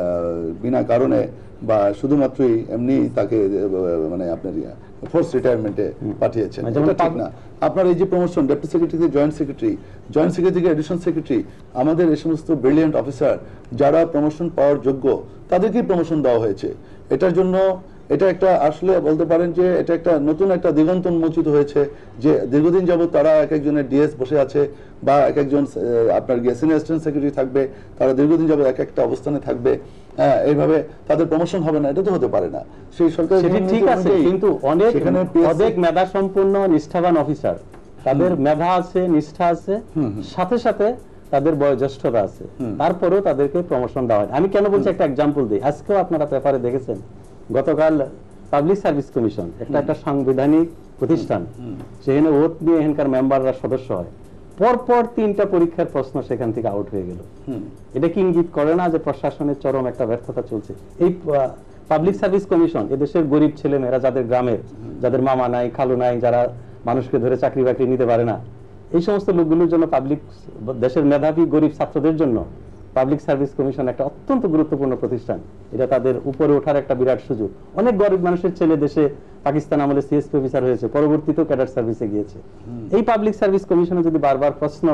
বিনা কারণে বা শুধুমাত্রই এমনি তাকে মানে আপনার ফোর্স রিটায়ারমেন্টে পাঠিয়েছেন, এটা ঠিক না। আপনার এই যে প্রমোশন ডেপুটি সেক্রেটারি থেকে জয়েন্ট সেক্রেটারি, জয়েন্ট সেক্রেটারি থেকে এডিশনাল সেক্রেটারি, আমাদের এই সমস্ত ব্রিলিয়েন্ট অফিসার যারা প্রমোশন পাওয়ার যোগ্য তাদেরকেই প্রমোশন দেওয়া হয়েছে। এটার জন্য এটা একটা আসলে বলতে পারেন যে এটা একটা নতুন একটা দিগন্ত উন্মোচিত হয়েছে যে দীর্ঘদিন যাবত তারা এক একজনের ডিএস বসে আছে বা এক একজন আপনার গিয়ে সিনিয়র অ্যাসিস্ট্যান্ট সেক্রেটারি থাকবে, তারা দীর্ঘদিন যাবত এক একটা অবস্থানে থাকবে, হ্যাঁ, এইভাবে তাদের প্রমোশন হবে না, এটা তো হতে পারে না। সেই সরকার ঠিক আছে, কিন্তু অনেক অনেক মেধা সম্পন্ন নিষ্ঠাবান অফিসার, তাদের মেধা আছে, নিষ্ঠা আছে, সাথে সাথে তাদের বয়োজ্যেষ্ঠতা আছে, তারপরেও তাদেরকে প্রমোশন দেওয়া হয়। আমি কেন বলছি একটা এক্সাম্পল দিই। আজকেও আপনারা পেপারে দেখেছেন, গতকাল পাবলিক সার্ভিস কমিশন একটা একটা সাংবিধানিক প্রতিষ্ঠান, সেখানে ভোট নিয়ে এখানকার মেম্বাররা সদস্য হয়, পরপর তিনটা পরীক্ষার প্রশ্ন সেখান থেকে আউট হয়ে গেল। এটা কি ইঙ্গিত করে না যে প্রশাসনের চরম একটা ব্যর্থতা চলছে? এই পাবলিক সার্ভিস কমিশন এদেশের গরিব ছেলে মেয়েরা, যাদের গ্রামের, যাদের মামা নাই, খালু নাই, যারা মানুষকে ধরে চাকরি বাকরি নিতে পারে না, এই সমস্ত লোকগুলোর জন্য পাবলিক, দেশের মেধাবী গরিব ছাত্রদের জন্য পাবলিক সার্ভিস কমিশন একটা অত্যন্ত গুরুত্বপূর্ণ প্রতিষ্ঠান। এটা তাদের উপরে ওঠার একটা বিরাট সুযোগ। অনেক গরিব মানুষের ছেলে দেশে পাকিস্তান আমলে সিএসপি অফিসার হয়েছে, পরবর্তীতেও ক্যাডার সার্ভিসে গিয়েছে। এই পাবলিক সার্ভিস কমিশনে যদি বারবার প্রশ্ন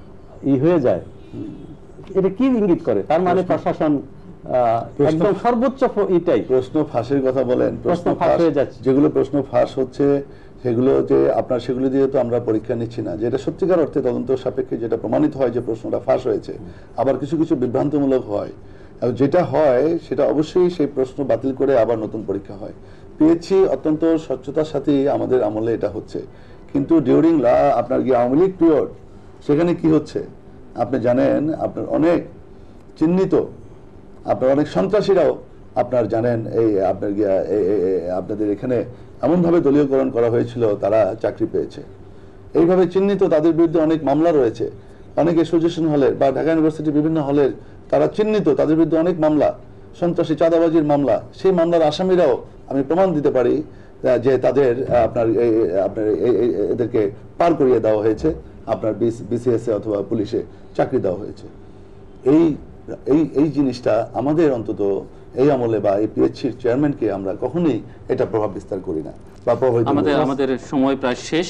ই হয়ে যায়, এটা কি ইঙ্গিত করে? তার মানে প্রশাসন একদম সর্বোচ্চ এটাই। প্রশ্ন ফাঁসের কথা বলেন, প্রশ্ন ফাঁস হয়ে যাচ্ছে, যেগুলো প্রশ্ন ফাঁস হচ্ছে সেগুলো যে আপনার সেগুলো দিয়ে তো আমরা পরীক্ষা নিচ্ছি না, যেটা সত্যিকার অর্থে তদন্ত সাপেক্ষে যেটা প্রমাণিত হয় যে প্রশ্নটা ফাঁস হয়েছে। আবার কিছু কিছু বিভ্রান্তমূলক হয়, যেটা হয় সেটা অবশ্যই সেই প্রশ্ন বাতিল করে আবার নতুন পরীক্ষা হয়। পেয়েছি অত্যন্ত স্বচ্ছতার সাথে আমাদের আমলে এটা হচ্ছে। কিন্তু ডিউরিং লা আপনার গিয়ে আওয়ামী লীগ পিরিয়ড, সেখানে কি হচ্ছে আপনি জানেন, আপনার অনেক চিহ্নিত আপনার অনেক সন্ত্রাসীরাও আপনার জানেন এই আপনার গিয়া আপনাদের এখানে এমনভাবে দলীয়করণ করা হয়েছিল, তারা চাকরি পেয়েছে। এইভাবে চিহ্নিত তাদের বিরুদ্ধে অনেক মামলা রয়েছে, অনেক অ্যাসোসিয়েশন হলের বা ঢাকা ইউনিভার্সিটির বিভিন্ন হলের তারা চিহ্নিত, তাদের বিরুদ্ধে অনেক মামলা, সন্ত্রাসী চাঁদাবাজির মামলা। সেই মামলার আসামিরাও আমি প্রমাণ দিতে পারি যে তাদের আপনার আপনার এদেরকে পার করিয়ে দেওয়া হয়েছে, আপনার বিসিএস এ অথবা পুলিশে চাকরি দেওয়া হয়েছে। এই এই এই জিনিসটা আমাদের অন্তত এই আমলে বা এই পিএইচসির চেয়ারম্যানকে আমরা কখনোই এটা প্রভাব বিস্তার করি না বা প্রভাবিত। আমাদের আমাদের সময় প্রায় শেষ।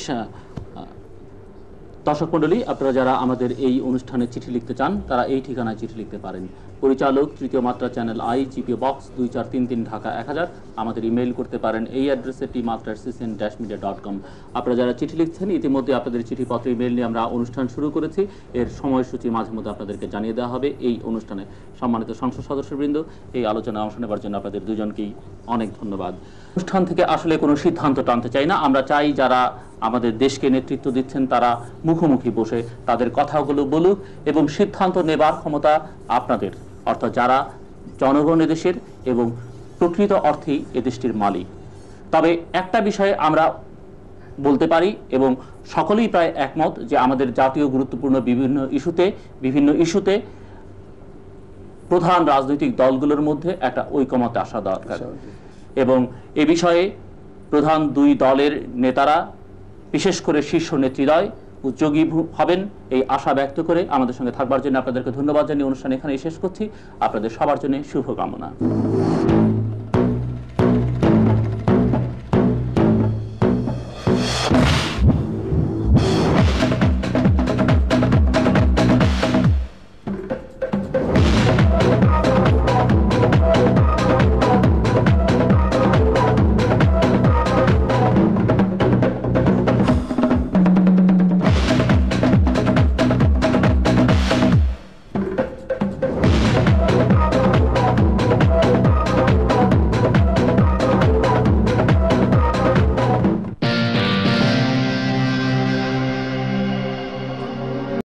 দর্শক মণ্ডলী, আপনারা যারা আমাদের এই অনুষ্ঠানে চিঠি লিখতে চান তারা এই ঠিকানায় চিঠি লিখতে পারেন। পরিচালক তৃতীয় মাত্রা, চ্যানেল আই, জিপিও বক্স দুই চার তিন তিন, ঢাকা এক হাজার। আমাদের ইমেইল করতে পারেন এই অ্যাড্রেসে টি মাত্রা CCN dash media dot com. আপনারা যারা চিঠি লিখছেন, ইতিমধ্যে আপনাদের চিঠিপত্র ইমেইল নিয়ে আমরা অনুষ্ঠান শুরু করেছি। এর সময়সূচি মাঝে মধ্যে আপনাদেরকে জানিয়ে দেওয়া হবে এই অনুষ্ঠানে। সম্মানিত সংসদ সদস্যবৃন্দ, এই আলোচনায় অংশ নেবার জন্য আপনাদের দুজনকেই অনেক ধন্যবাদ। অনুষ্ঠান থেকে আসলে কোনো সিদ্ধান্ত টানতে চাই না, আমরা চাই যারা আমাদের দেশকে নেতৃত্ব দিচ্ছেন তারা মুখোমুখি বসে তাদের কথাগুলো বলুক এবং সিদ্ধান্ত নেবার ক্ষমতা আপনাদের, অর্থাৎ যারা জনগণ দেশের এবং প্রকৃত অর্থেই এ দেশটির মালিক। তবে একটা বিষয়ে আমরা বলতে পারি এবং সকলেই প্রায় একমত যে আমাদের জাতীয় গুরুত্বপূর্ণ বিভিন্ন ইস্যুতে বিভিন্ন ইস্যুতে প্রধান রাজনৈতিক দলগুলোর মধ্যে একটা ঐকমত্যে আসা দরকার এবং এ বিষয়ে প্রধান দুই দলের নেতারা বিশেষ করে শীর্ষ নেতৃদ্বয় উদ্যোগী হবেন এই আশা ব্যক্ত করে আমাদের সঙ্গে থাকবার জন্য আপনাদেরকে ধন্যবাদ জানিয়ে অনুষ্ঠান এখানে শেষ করছি। আপনাদের সবার জন্য শুভকামনা।